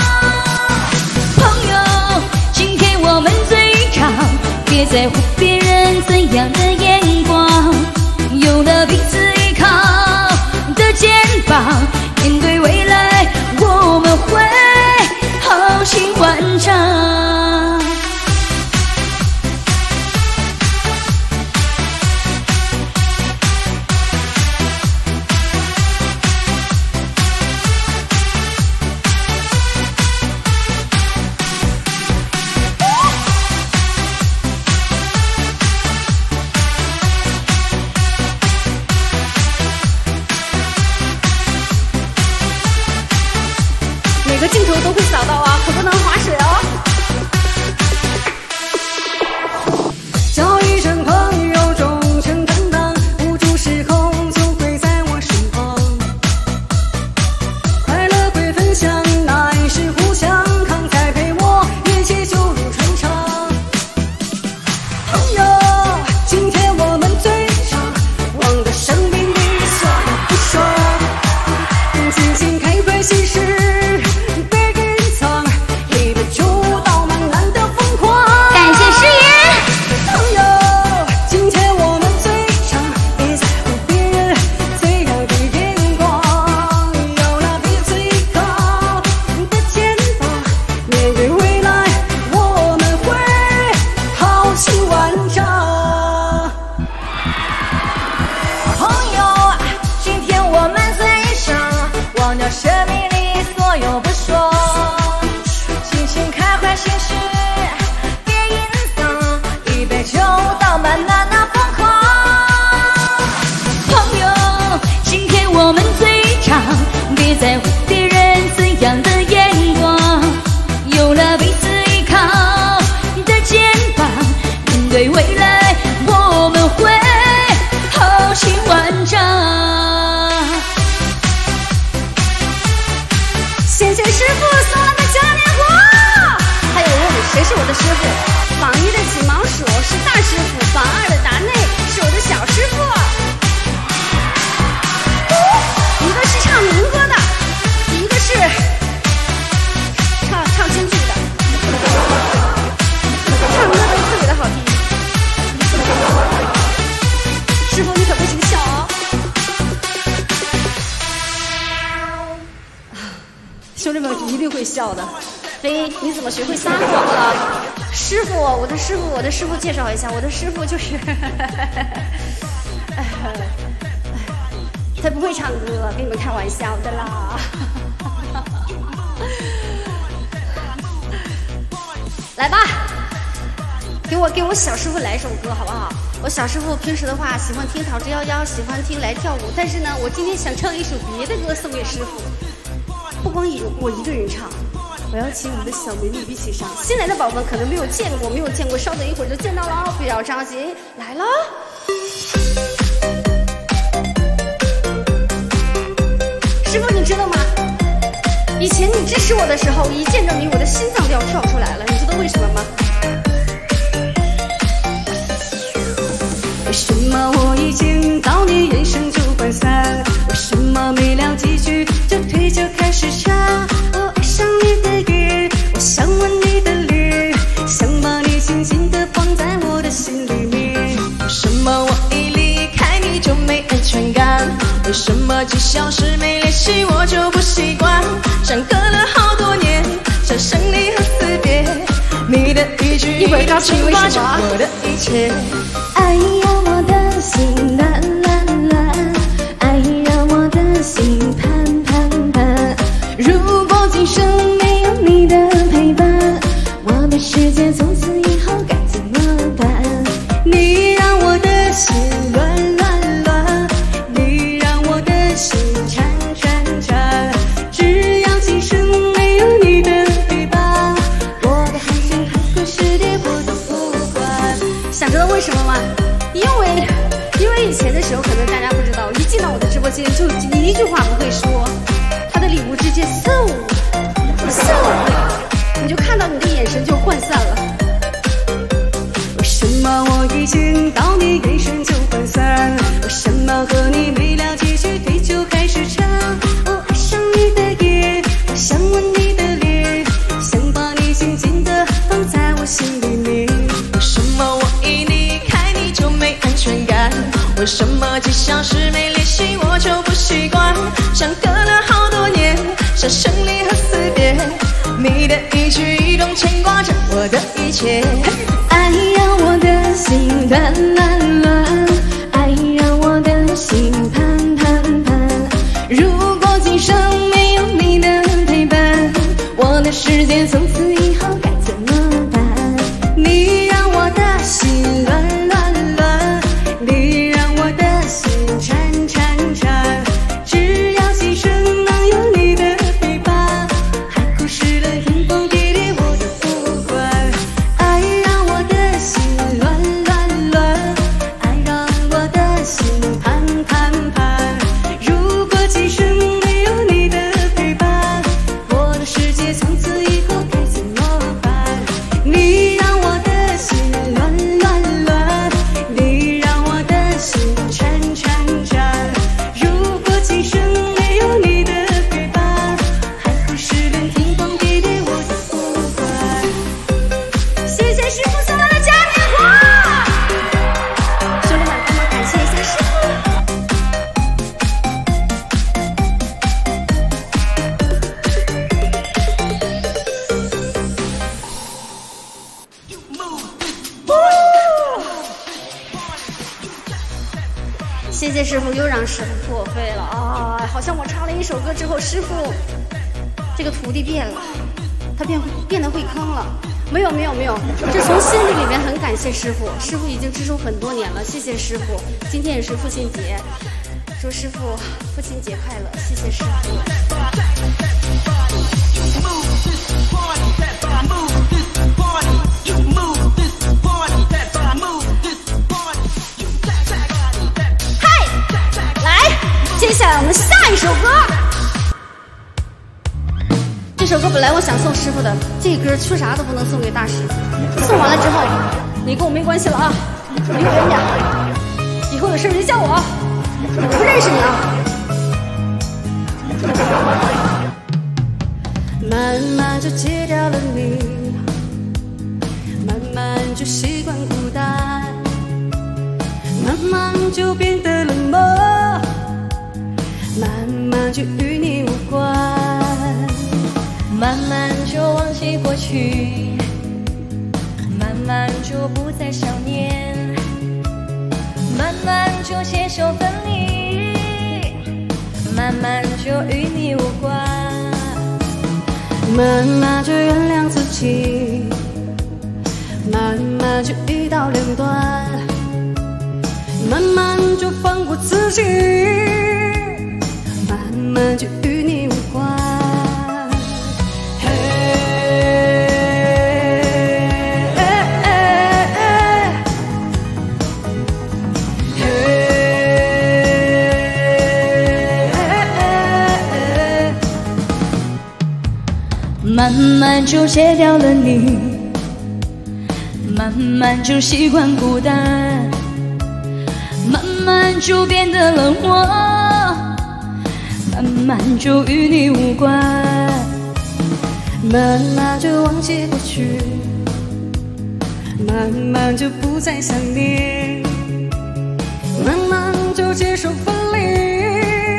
朋友，今天我们最长，别在乎别人怎样的眼光，有了彼此依靠的肩膀，面对未来我们会豪情万丈。 每个镜头都会扫到啊，可不能划水哦。叫一声朋友忠诚担当，无助时候总会在我身旁，快乐会分享，难事互相扛，再陪我一起走入穿肠。朋友，今天我们最长，忘掉生命里所有不爽，尽情开怀心事。 生命里所有不爽，尽情开怀心事，别隐藏，一杯酒倒满了那疯狂。朋友，今天我们最长，别在乎别人怎样的眼光，有了彼此依靠的肩膀，面对未来我们会豪情万丈。 谢谢师傅送来的嘉年华。还有人问谁是我的师傅？榜一的锦毛鼠是大师傅，榜二的达内是我的小师傅。一个是唱民歌的，一个是唱京剧的。唱歌都特别的好听。师傅你可不行笑哦。兄弟们一定会笑的。飞，你怎么学会撒谎了？师傅，我的师傅介绍一下，我的师傅就是他不会唱歌，跟你们开玩笑的啦。来吧，给我小师傅来一首歌好不好？我小师傅平时的话喜欢听陶之夭夭，喜欢听来跳舞，但是呢，我今天想唱一首别的歌送给师傅。不光我一个人唱，我要请我们的小美女一起上。新来的宝宝可能没有见过，稍等一会儿就见到了哦，不要着急，来了。师傅，你知道吗？以前你支持我的时候，一见着你，我的心脏就要跳出来了，你知道为什么吗？为什么我一见到你，人生就涣散？为什么没聊几句就推着开始唱？我爱上你的歌，我什么几小时没联系我就不习惯，相隔了好多年，像生离和死别，你的一句一句牵挂着我的一切。 爱让我的心乱乱乱，爱让我的心盼盼盼。如果今生没有你的陪伴，我的世界从此以后该怎么办？你让我的心乱乱乱，你让我的心颤颤颤。只要今生没有你的陪伴，我的海星海枯石跌我都不管。想知道为什么吗？因为以前的时候，可能大家不知道，一进到我的直播间就一句话不会说，他的礼物直接嗖，你就看到你的眼神就涣散了。为什么我一见到你眼神就涣散？为什么和你没了几句对就开始唱？我爱上你的夜，我想吻你的脸，想把你紧紧地放在我心里面。 为什么我一离开你就没安全感？为什么几小时没联系我就不习惯？相隔了好多年，像生离和死别，你的一举一动牵挂着我的一切。 爱让我的心乱乱乱，爱让我的心盼盼盼。如果今生没有你的陪伴，我的世界从此以后该怎么办？你让我的心乱乱乱，你让我的心颤颤颤。只要今生能有你的陪伴，海枯石烂天崩地裂我都不管。爱让我的心乱乱乱，爱让我的心盼盼盼。如果今生没有你的陪伴，我的世界从此以后该怎么办？你让我的心乱乱乱，你让我的心颤颤颤。如果今生没有你的陪伴，海枯石烂天崩地裂我都不管。谢谢师傅送来的嘉年华，兄弟们，帮忙感谢一下师傅。谢谢师傅，又让师傅破费了啊！好像我唱了一首歌之后，师傅这个徒弟变了，他变得会坑了。没有，这从心里面很感谢师傅，师傅已经支持我很多年了，谢谢师傅。今天也是父亲节，祝师傅父亲节快乐，谢谢师傅。接下来我们下一首歌，这首歌本来我想送师傅的，这歌缺啥都不能送给大师傅。送完了之后，你跟我没关系了啊，离我远点，以后有事别叫我，我不认识你啊。慢慢就戒掉了你，慢慢就习惯孤单，慢慢就变得冷漠，慢慢就与你无关， 慢慢就忘记过去，慢慢就不再想念，慢慢就接受分离，慢慢就与你无关， 慢慢就原谅自己，慢慢就遇到两端，慢慢就放过自己，慢慢就与你无关。 慢慢就戒掉了你，慢慢就习惯孤单，慢慢就变得冷漠，慢慢就与你无关， 慢慢就忘记过去，慢慢就不再想念，慢慢就接受分离，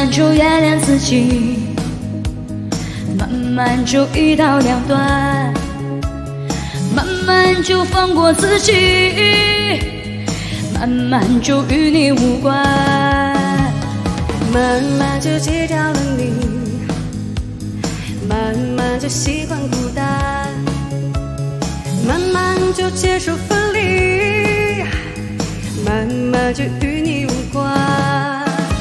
慢就原谅自己，慢慢就一刀两断，慢慢就放过自己，慢慢就与你无关， 慢慢就戒掉了你，慢慢就习惯孤单，慢慢就接受分离，慢慢就与你无关。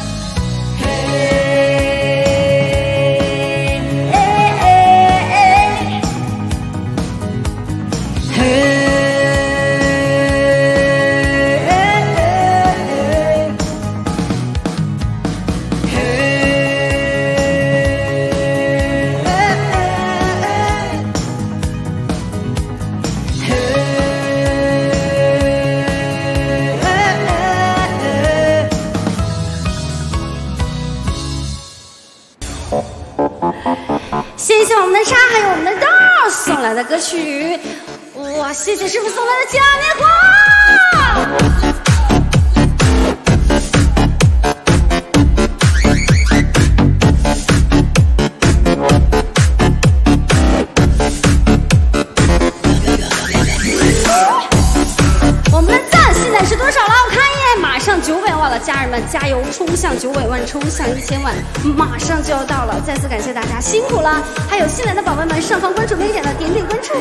谢谢我们的沙还有我们的豆送来的歌曲，哇！谢谢师傅送来的嘉年华。我们的赞现在是多少了？我看一眼，马上900万了，家人们加油，冲向900万，冲向1000万，马上就要到了！再次感谢大家辛苦了，还有新来的宝贝们，上方关注没点的点点关注。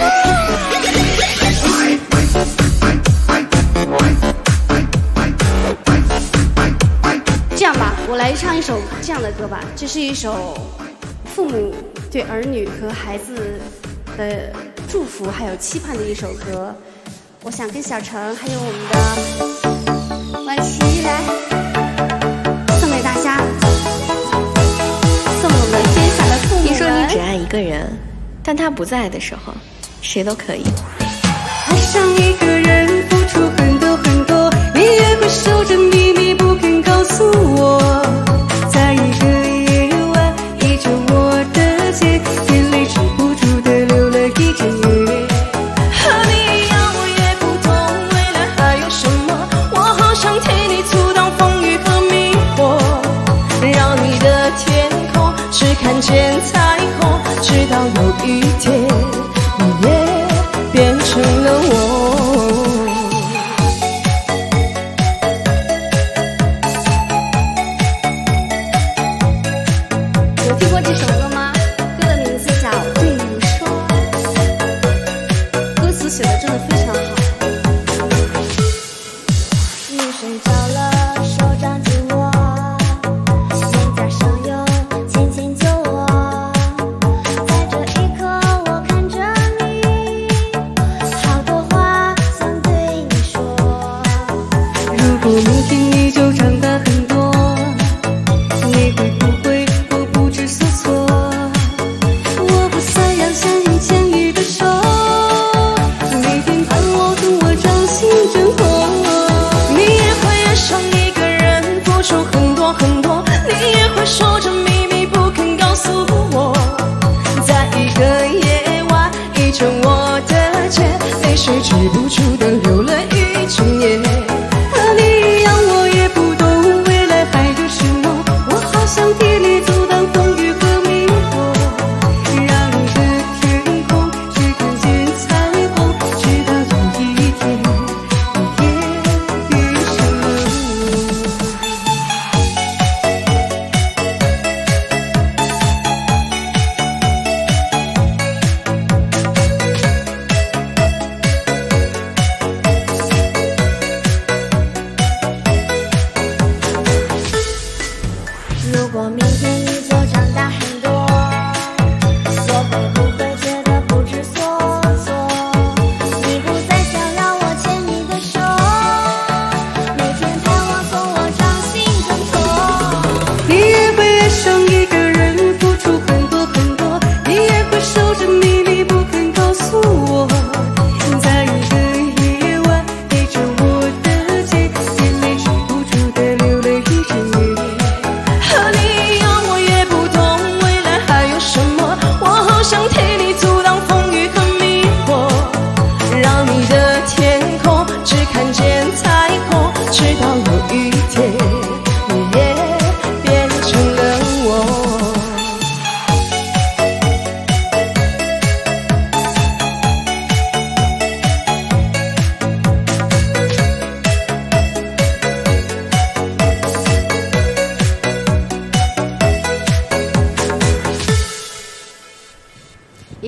这样吧，我来唱一首这样的歌吧，这是一首父母对儿女和孩子的祝福还有期盼的一首歌。我想跟小程还有我们的婉琪来送给大家，送我们天下的父母们。 你说你只爱一个人，但他不在的时候，谁都可以。 爱上一个人，付出很多很多，你也会守着秘密不肯告诉我。在一个夜晚，依着我的肩，眼泪止不住的流了一整夜。和你一样，我也不懂未来还有什么，我好想替你阻挡风雨和迷惑，让你的天空只看见彩虹，直到有一天你也变成了我。 有听过这首歌吗？歌的名字叫《对你说》，歌词写的真的非常好。 你睡着了，手掌紧握，脸颊上有轻轻酒窝。在这一刻，我看着你，好多话想对你说。 如果明天你就长大很多，你会不会我不知所措？我不再要像以前你的手，每天盼我跟我掌心挣脱。你也会爱上一个人，付出很多很多，你也会守着秘密不肯告诉我。在一个夜晚，依着我的肩，泪水止不住的流了一整夜。和你一样，我也不懂未来还有什么，我好想替你阻挡风雨和迷惑，让你的天空只看见彩虹，直到有一天你也变成了我。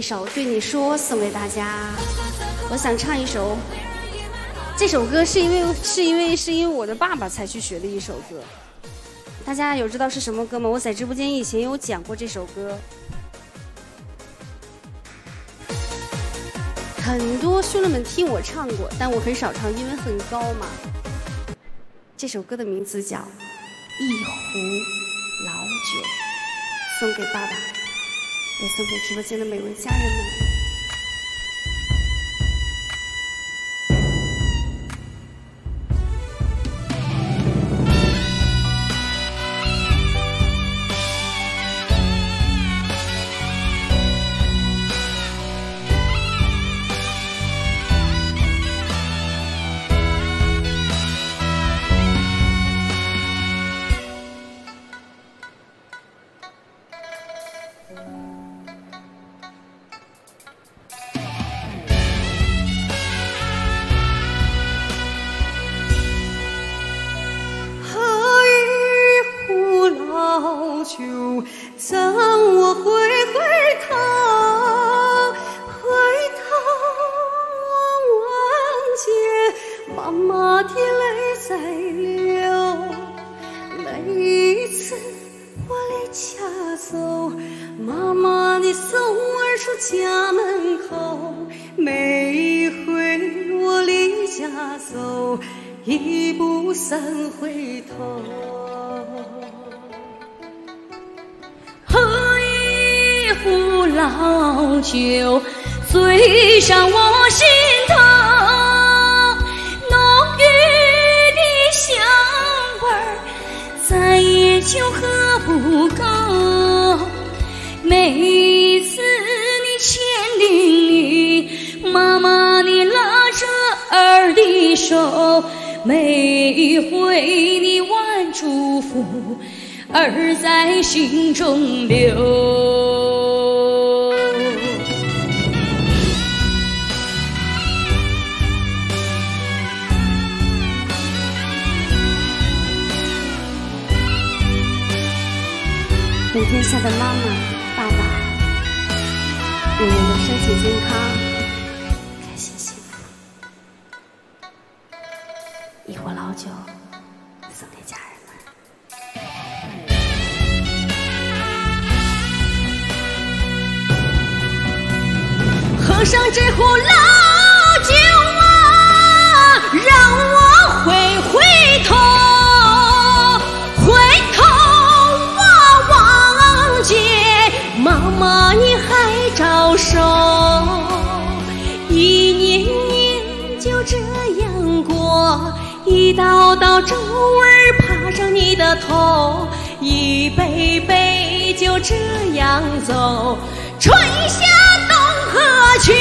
首《对你说》送给大家。我想唱一首，这首歌是因为我的爸爸才去学的一首歌。大家有知道是什么歌吗？我在直播间以前有讲过这首歌，很多兄弟们听我唱过，但我很少唱，因为很高嘛。这首歌的名字叫《一壶老酒》，送给爸爸，也送给直播间的每位家人们。 酒醉上我心头，浓郁的香味儿再也就喝不够。每次你牵领你妈妈你拉着儿的手，每回你挽祝福儿在心中留。 愿天下的妈妈、爸爸永远的身体健康、开心幸福。一壶老酒送给家人们。喝上这壶老酒啊，让我回头。妈妈，你还招手，一年年就这样过，一道道皱儿爬上你的头，一杯杯就这样走，春夏冬和秋。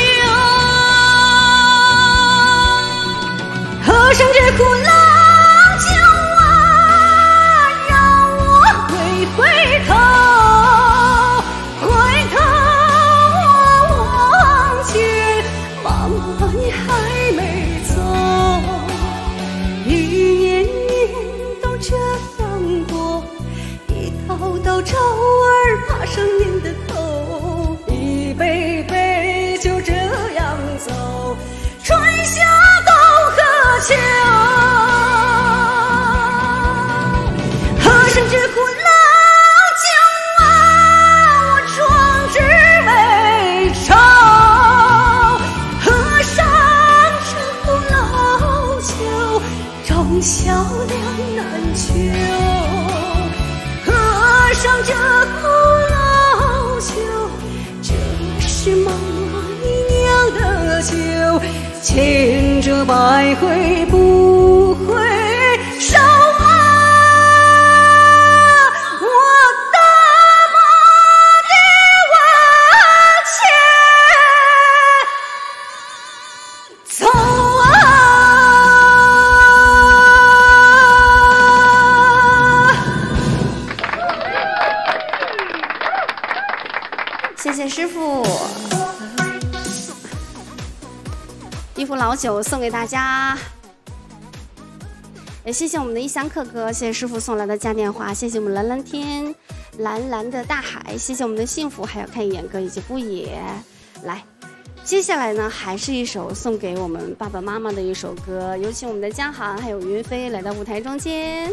喝上这壶老酒啊，让我回头。皱儿爬上您的头，一杯杯就这样走，春夏冬和秋。喝上这壶老酒啊，我壮志未酬。喝上这壶老酒，忠孝两难求。喝上这壶老酒，这是妈妈你酿的酒，千折百回不回首啊！我的妈的往前走啊！ 谢谢师傅，一壶老酒送给大家，也谢谢我们的一香客哥，谢谢师傅送来的嘉年华，谢谢我们蓝蓝天、蓝蓝的大海，谢谢我们的幸福，还有看一眼哥以及不野， 来，接下来呢，还是一首送给我们爸爸妈妈的一首歌，有请我们的嘉航还有云飞来到舞台中间。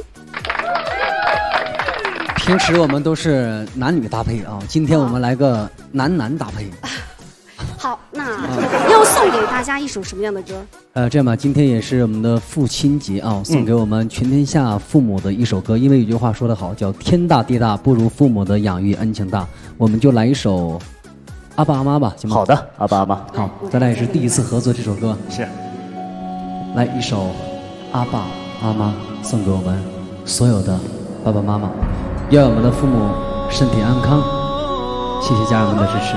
平时我们都是男女搭配啊，今天我们来个男男搭配。 好，那要送给大家一首什么样的歌？ 这样吧，今天也是我们的父亲节啊，送给我们全天下父母的一首歌。因为有句话说得好，叫天大地大不如父母的养育恩情大。我们就来一首阿爸阿妈吧，行吗？ 好的，阿爸阿妈。 好，咱俩也是第一次合作这首歌。 是， 来一首阿爸阿妈，送给我们所有的爸爸妈妈，愿我们的父母身体安康。谢谢家人们的支持。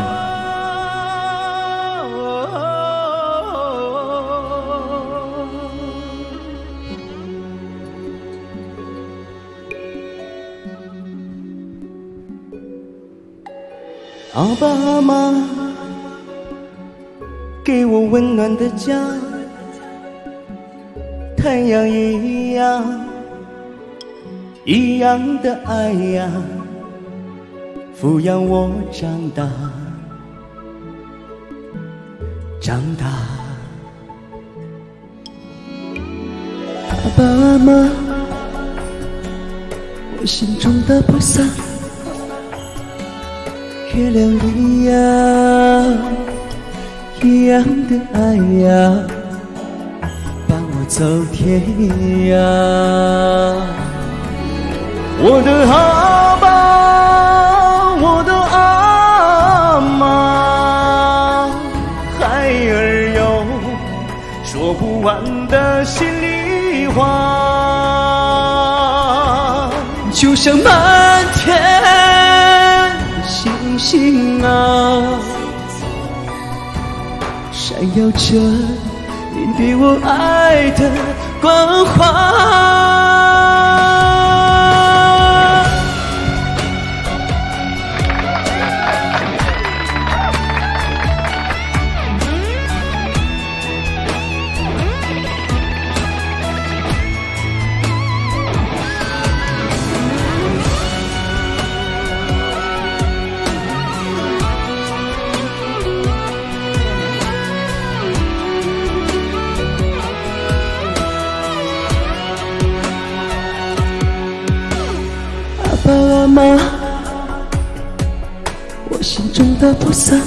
阿爸阿妈给我温暖的家，太阳一样一样的爱呀，抚养我长大长大。阿爸阿妈，我心中的菩萨，月亮一样一样的爱呀，伴我走天涯。我的阿爸，我的阿妈，孩儿有说不完的心里话，就像满天星星啊，闪耀着您对我爱的关怀。阿爸阿妈，我心中的菩萨，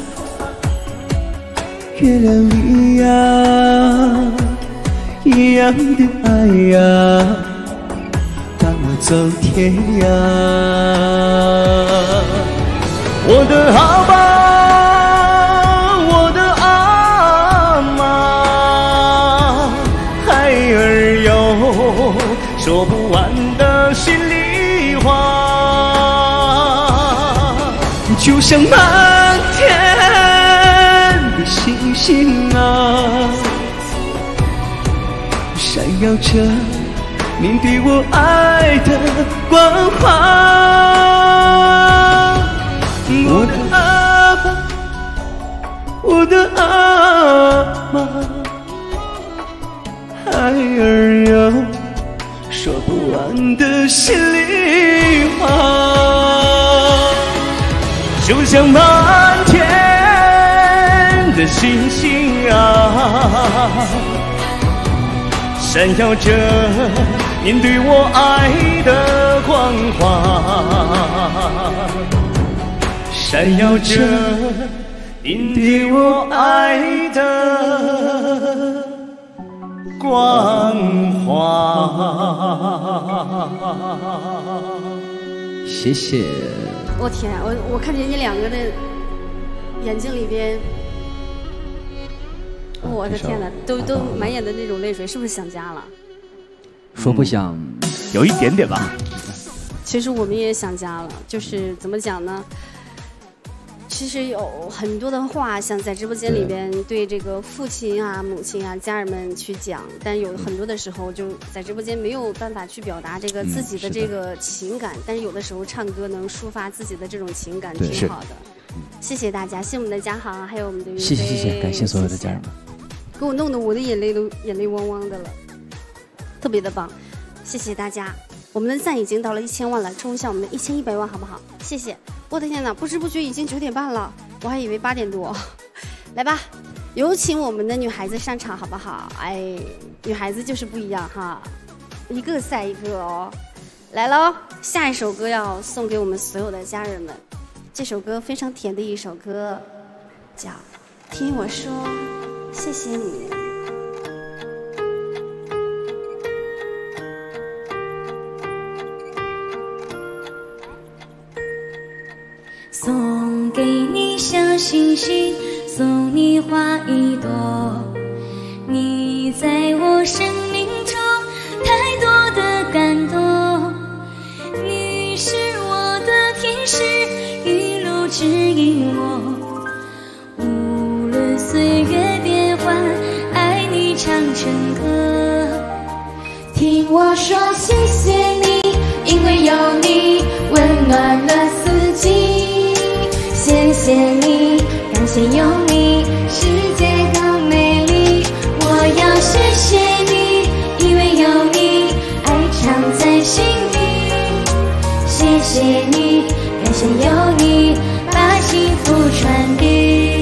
月亮一样一样的爱呀，伴我走天涯。我的阿爸，我的阿妈，孩儿有说不完的心里话，就像满天的星星啊，闪耀着您对我爱的关怀。我的阿爸，我的阿妈，孩儿有说不完的心里话，就像满天的星星啊，闪耀着您对我爱的光华，闪耀着您对我爱的光华。 谢谢。 我天，我看见你两个的眼睛里边，我的天哪，都满眼的那种泪水，是不是想家了？ 说不想， 有一点点吧。 其实我们也想家了，就是怎么讲呢？其实有很多的话想在直播间里边对这个父亲啊、母亲啊、家人们去讲，但有很多的时候就在直播间没有办法去表达这个自己的这个情感，但是有的时候唱歌能抒发自己的这种情感，挺好的。谢谢大家，谢谢我们的嘉航，还有我们的云飞， 谢谢，感谢所有的家人们， 给我弄得我的眼泪汪汪的了，特别的棒，谢谢大家。我们的赞已经到了1000万了，冲一下我们的1100万好不好？谢谢！我的天哪，不知不觉已经9点半了， 我还以为8点多。来吧，有请我们的女孩子上场好不好？哎，女孩子就是不一样哈，一个赛一个哦。来喽，下一首歌要送给我们所有的家人们，这首歌非常甜的一首歌，叫《听我说谢谢你》。 送给你小星星，送你花一朵，你在我生命中太多的感动，你是我的天使，一路指引我，无论岁月变幻，爱你唱成歌。听我说谢谢你，因为有你温暖了四季。谢谢你，感谢有你，世界更美丽。我要谢谢你，因为有你，爱藏在心底。谢谢你，感谢有你，把幸福传递。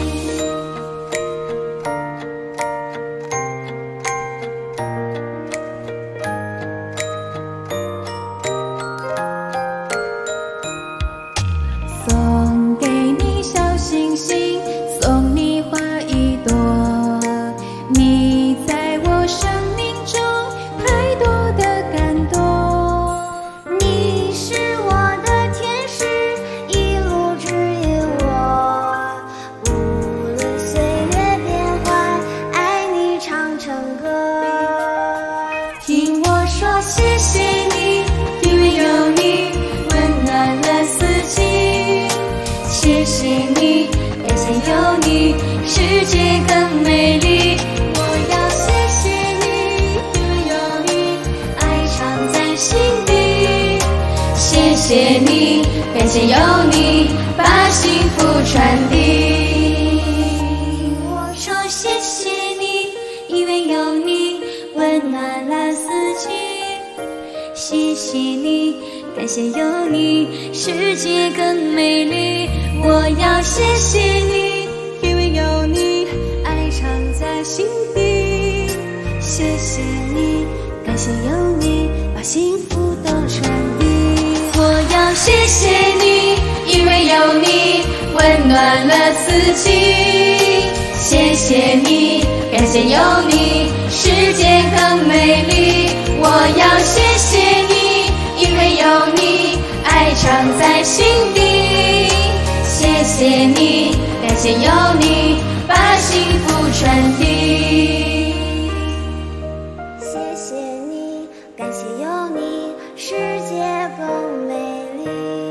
谢谢你，感谢有你，把幸福传递。我说谢谢你，因为有你，温暖了四季。谢谢你，感谢有你，世界更美丽。我要谢谢你，因为有你，爱藏在心底。谢谢你，感谢有你，把幸福都传递。我要谢谢你，因为有你，温暖了四季。谢谢你，感谢有你，世界更美丽。我要谢谢你，因为有你，爱藏在心底。谢谢你，感谢有你，把幸福传递。 谢谢你，感谢有你，世界更美丽。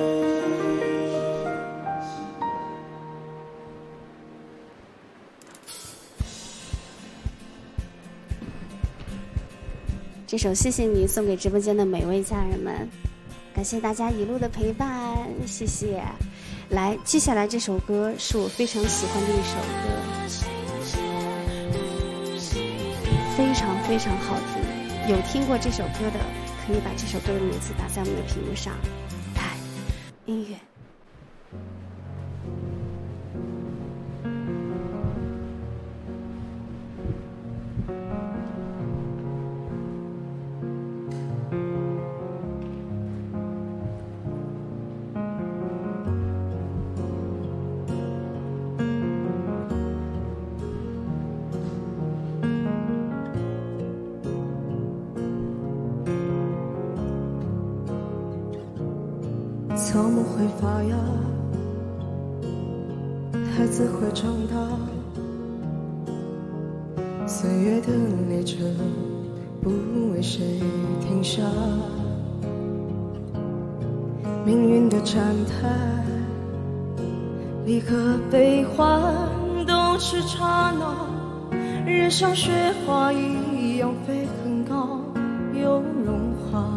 这首《谢谢你》送给直播间的每位家人们，感谢大家一路的陪伴，谢谢。来，接下来这首歌是我非常喜欢的一首歌，非常非常好听。有听过这首歌的，可以把这首歌的名字打在我们的屏幕上。来，音乐。 草木会发芽，孩子会长大，岁月的列车不为谁停下，命运的站台，离合悲欢都是刹那，人像雪花一样飞很高又融化。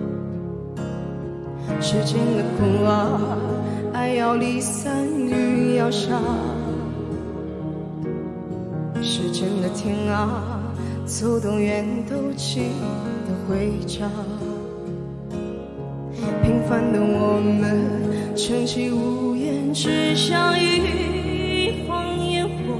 时间的苦啊，爱要离散雨要下，时间的天啊，走动远都记得回家。 平凡的我们撑起屋檐，只像一方烟火。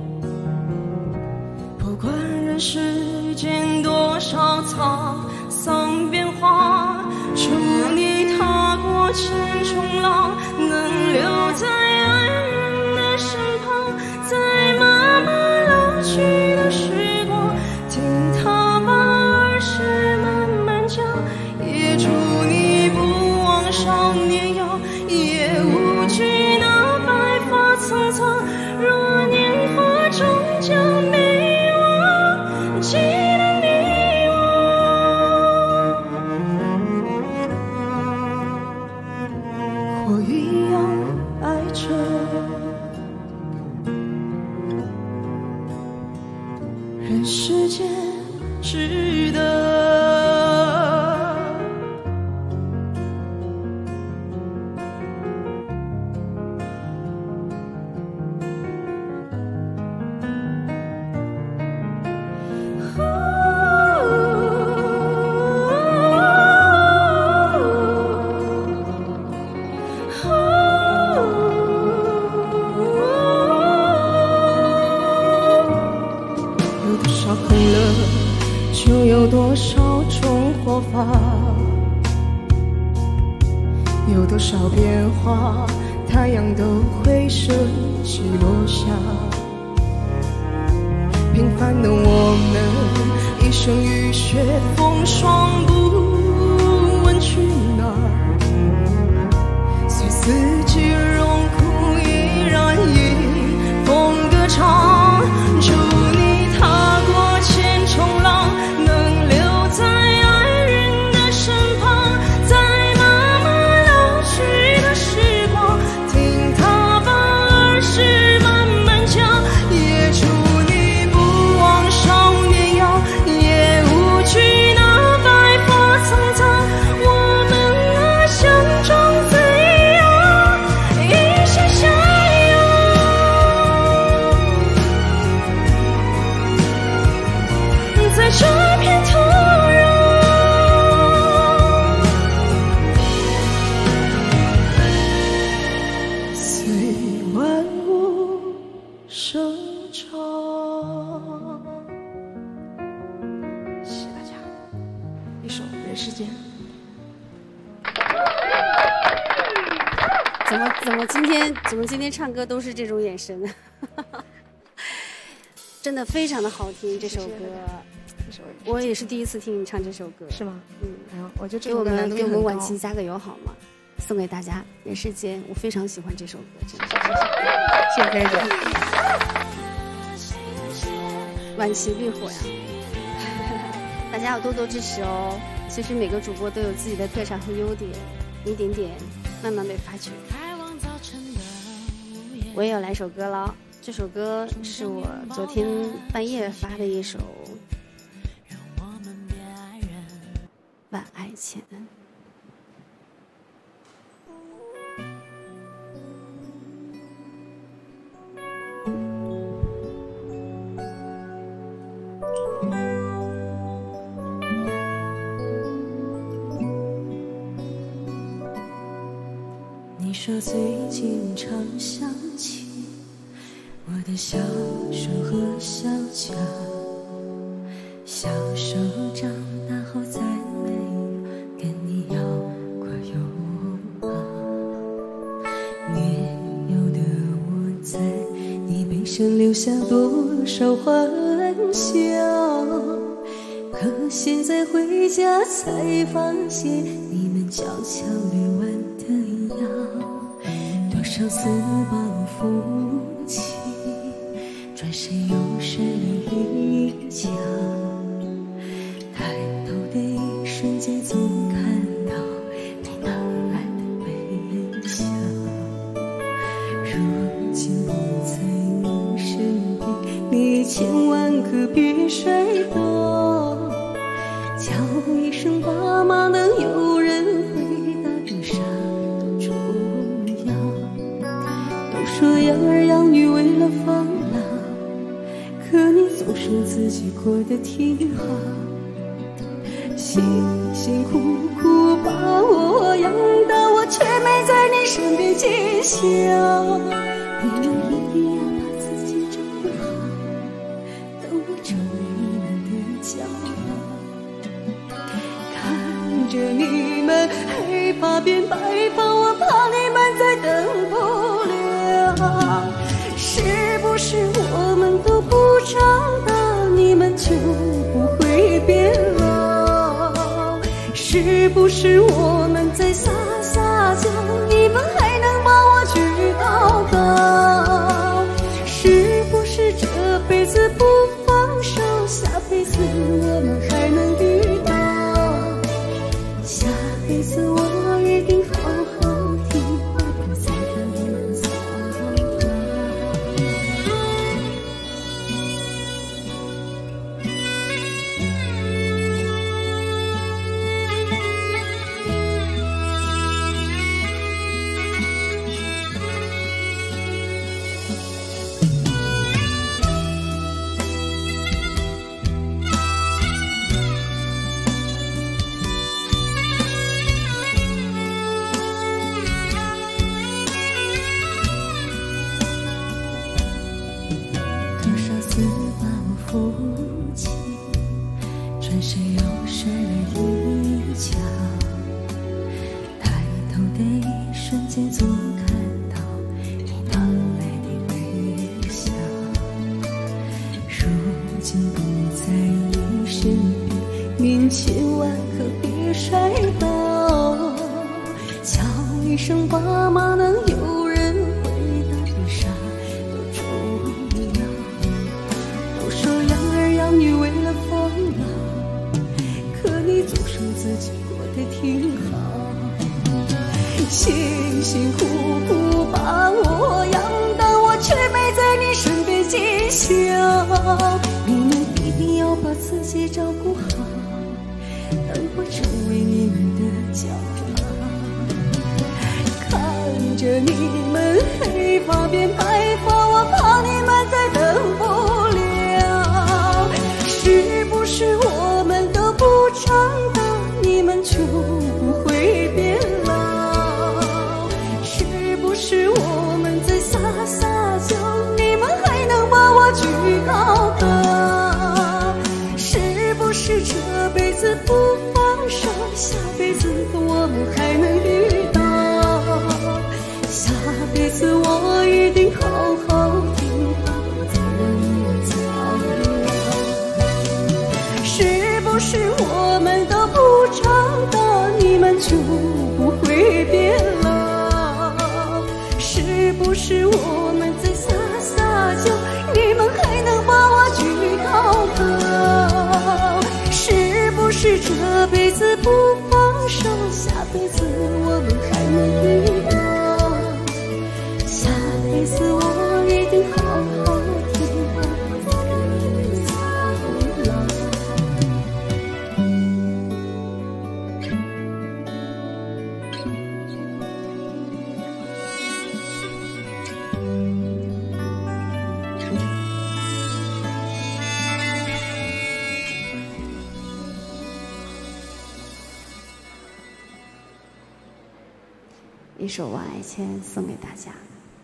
不管人世间多少沧桑变化，祝你踏过千重浪，能留在爱人的身旁，在妈妈老去的时光，听她把儿时慢慢讲，也祝你不忘少年腰，也无惧那白发苍苍。若年华终将迷惘，记得你我一样爱着。人世间值得。就有多少种活法，有多少变化，太阳都会升起落下。平凡的我们，一生雨雪风霜，不问去哪儿，随四季荣枯，依然迎风歌唱。祝你踏过千重浪，能留在爱人的身旁，在妈妈老去的时光，听她把儿时慢慢讲，也祝你不忘少年腰，也无惧那白发苍苍。我们啊，相撞最阳，一生相拥，在这片土壤，随万物生长。谢谢大家，一首《人世间》。 怎么今天唱歌都是这种眼神呢？真的非常的好听这首歌。我也是第一次听你唱这首歌， 是吗？哎呀，我觉得这给我个难度们很高。 晚期加个油好吗？送给大家《人世间》，我非常喜欢这首歌，真的。 谢谢飞姐。 晚期必火呀！大家要多多支持哦。其实每个主播都有自己的特长和优点，一点点慢慢被发掘。我也有来首歌了，这首歌是我昨天半夜发的一首。万爱千恩。 你说最近常想起我的小手和小脚，小手长大后再没有跟你要过拥抱，年幼的我在你背上留下多少欢笑，可现在回家才发现你们悄悄地玩的药，多少次报复起，转身又是一角，抬头的一瞬间总看到你那爱的微笑，如今不在你身边，你千万可别摔倒，叫一声爸妈能有人回答，比啥都重要。都说养儿养女为了防老，可你总说自己过得挺好，辛辛苦苦把我养大我，却没在你身边尽孝。你们一定要把自己照顾好，等我成为你们的骄傲。看着你们黑发变白发，我怕你们再等不了。是不是我们都不长大，你们就不会变老？是不是我们在撒撒娇，你们还能把我举高高？是不是这辈子不放手，下辈子我们还能遇到？下辈子我一定好好听话，不再跟你们操劳。多少次把我扶起，转身又摔了一跤。抬头的一瞬间，总看到你等来的微笑。如今不在你身边，您千万可别摔倒。叫一声爸妈，能有人回答比啥都重要。都说养儿养女为了防老，可你总说自己过得挺好。辛辛苦苦把我养大，我却没在你身边尽孝。你们一定要把自己照顾好，等我成为你们的骄傲。看着你们黑发变白发，我怕你们再等不了。是不是我们都不长大，你们就不会变老？是不是我们在撒撒娇，你们还能把我举高高？是不是这辈子不放手，下辈子我们还能遇到？下辈子我一定好好听话，不再让你们操劳。是不是我们都不长大，你们就不会变老？是不是我们在撒撒娇，你们还能把我举高高？是不是这辈子不放手，下辈子我们还能遇到？下辈子我一定好好听话，不再跟你们操劳。 一首《晚爱千》送给大家。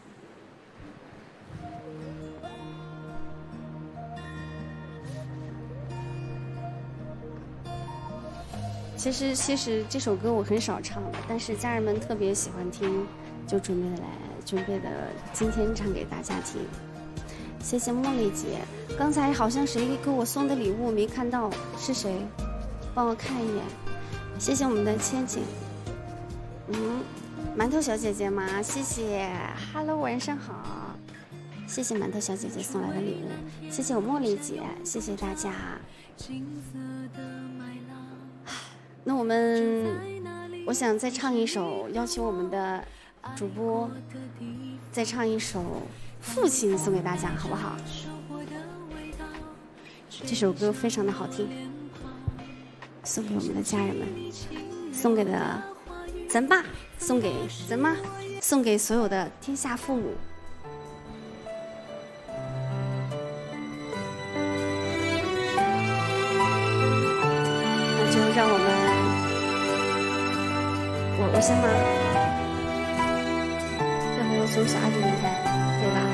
其实这首歌我很少唱的，但是家人们特别喜欢听，就准备的今天唱给大家听。谢谢茉莉姐，刚才好像谁给我送的礼物没看到，是谁？帮我看一眼。谢谢我们的千千。馒头小姐姐吗？谢谢 ，Hello， 晚上好，谢谢馒头小姐姐送来的礼物，谢谢我茉莉姐，谢谢大家。那我想再唱一首，要求我们的主播再唱一首《父亲》送给大家，好不好？这首歌非常的好听，送给我们的家人们，送给的咱爸，送给咱妈，送给所有的天下父母。那就让我们我先吗？要不从小阿这边开，对吧？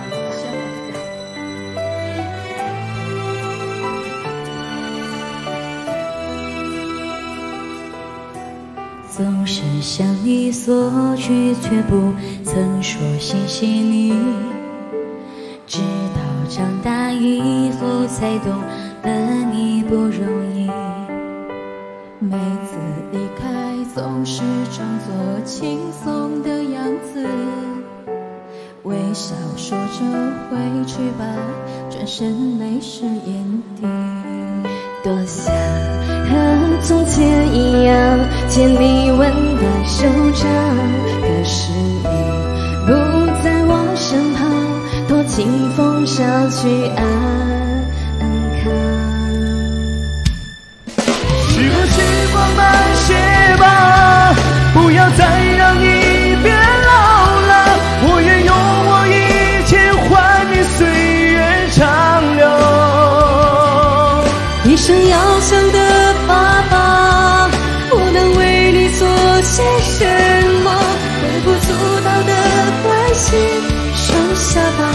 总是向你索取，却不曾说谢谢你。直到长大以后，才懂得你不容易。 每次离开，总是装作轻松的样子，微笑说着回去吧，转身泪湿眼底。 多想和从前一样牵你吻的手掌，可是你不在我身旁，多清风捎去安康。 时光慢些吧，不要再让你变老了，我愿用我一切换你岁月长流。 一生要强的爸爸，不能为你做些什么，微不足道的关心收下吧。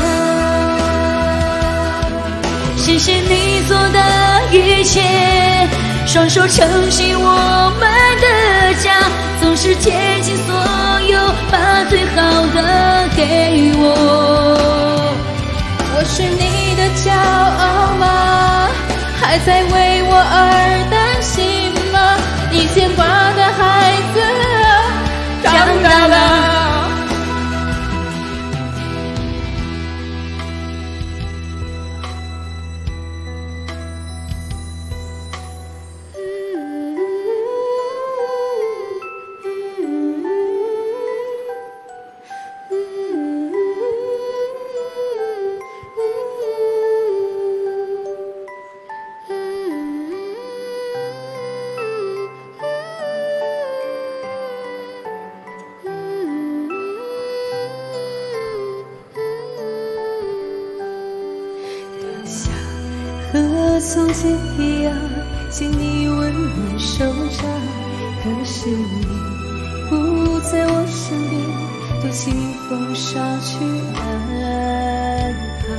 谢谢你做的一切，双手撑起我们的家，总是竭尽所有把最好的给我。 我是你的骄傲吗？还在为我而担心吗？你牵挂的孩子长大了。 和从前一样牵你温暖手掌，可是你不在我身边，多清风捎去安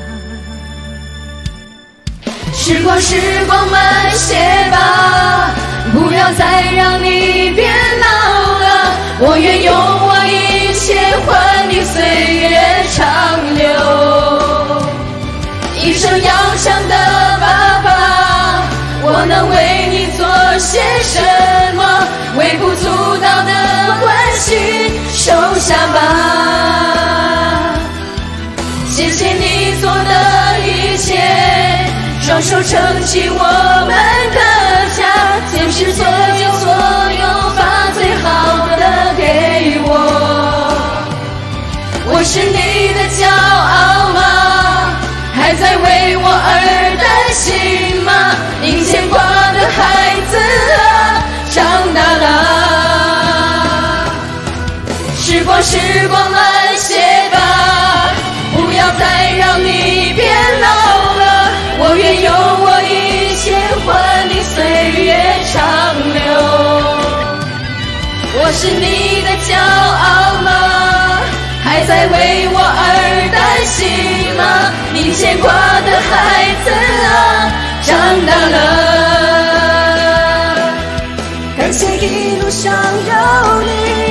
康。 时光慢些吧，不要再让你变老了，我愿用我一切换你岁月长流。一生要强的爸爸，我能为你做些什么？微不足道的关心收下吧。谢谢你做的一切，双手撑起我们的家，坚持所有把最好的给我。我是你的骄傲吗？还在为我而担心吗？你牵挂的孩子啊，长大了。时光慢些吧，不要再让你变老了，我愿用我一切换你岁月长流。我是你的骄傲吗？还在为我而担心吗？你牵挂的孩子啊，长大了。感谢一路上有你。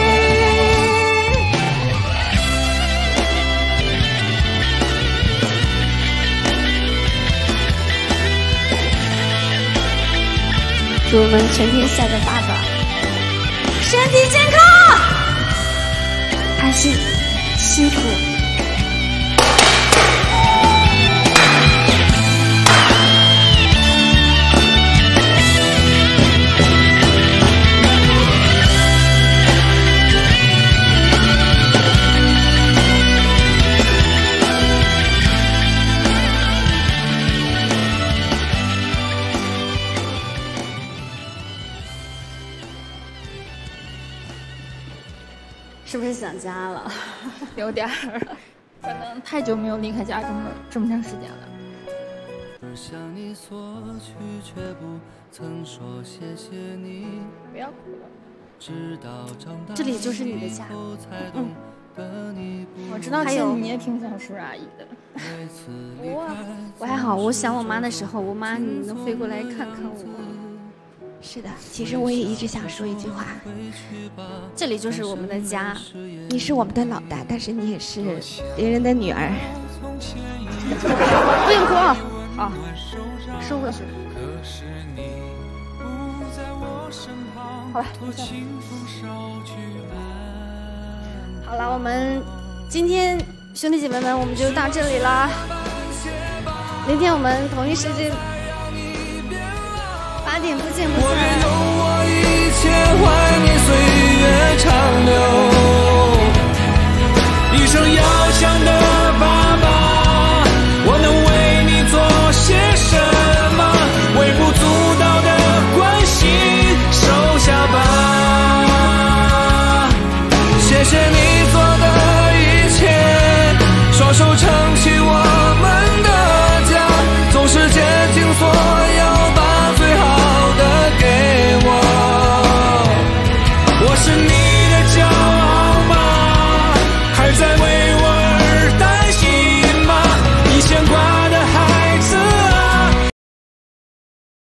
祝我们全天下的爸爸身体健康， 开心幸福。是不是想家了？ 有点儿，可能太久没有离开家这么长时间了。 向你索取，却不曾说谢谢你。 不要哭了。 这里就是你的家。 我知道，还有你也挺想叔叔阿姨的。 我还好，我想我妈的时候，我妈你能飞过来看看我。 是的，其实我也一直想说一句话， 这里就是我们的家。 你是我们的老大，但是你也是别人的女儿。 不用哭啊！啊，收回去。好了，好了，我们今天兄弟姐妹们，我们就到这里啦。明天我们同一时间8点不见不散。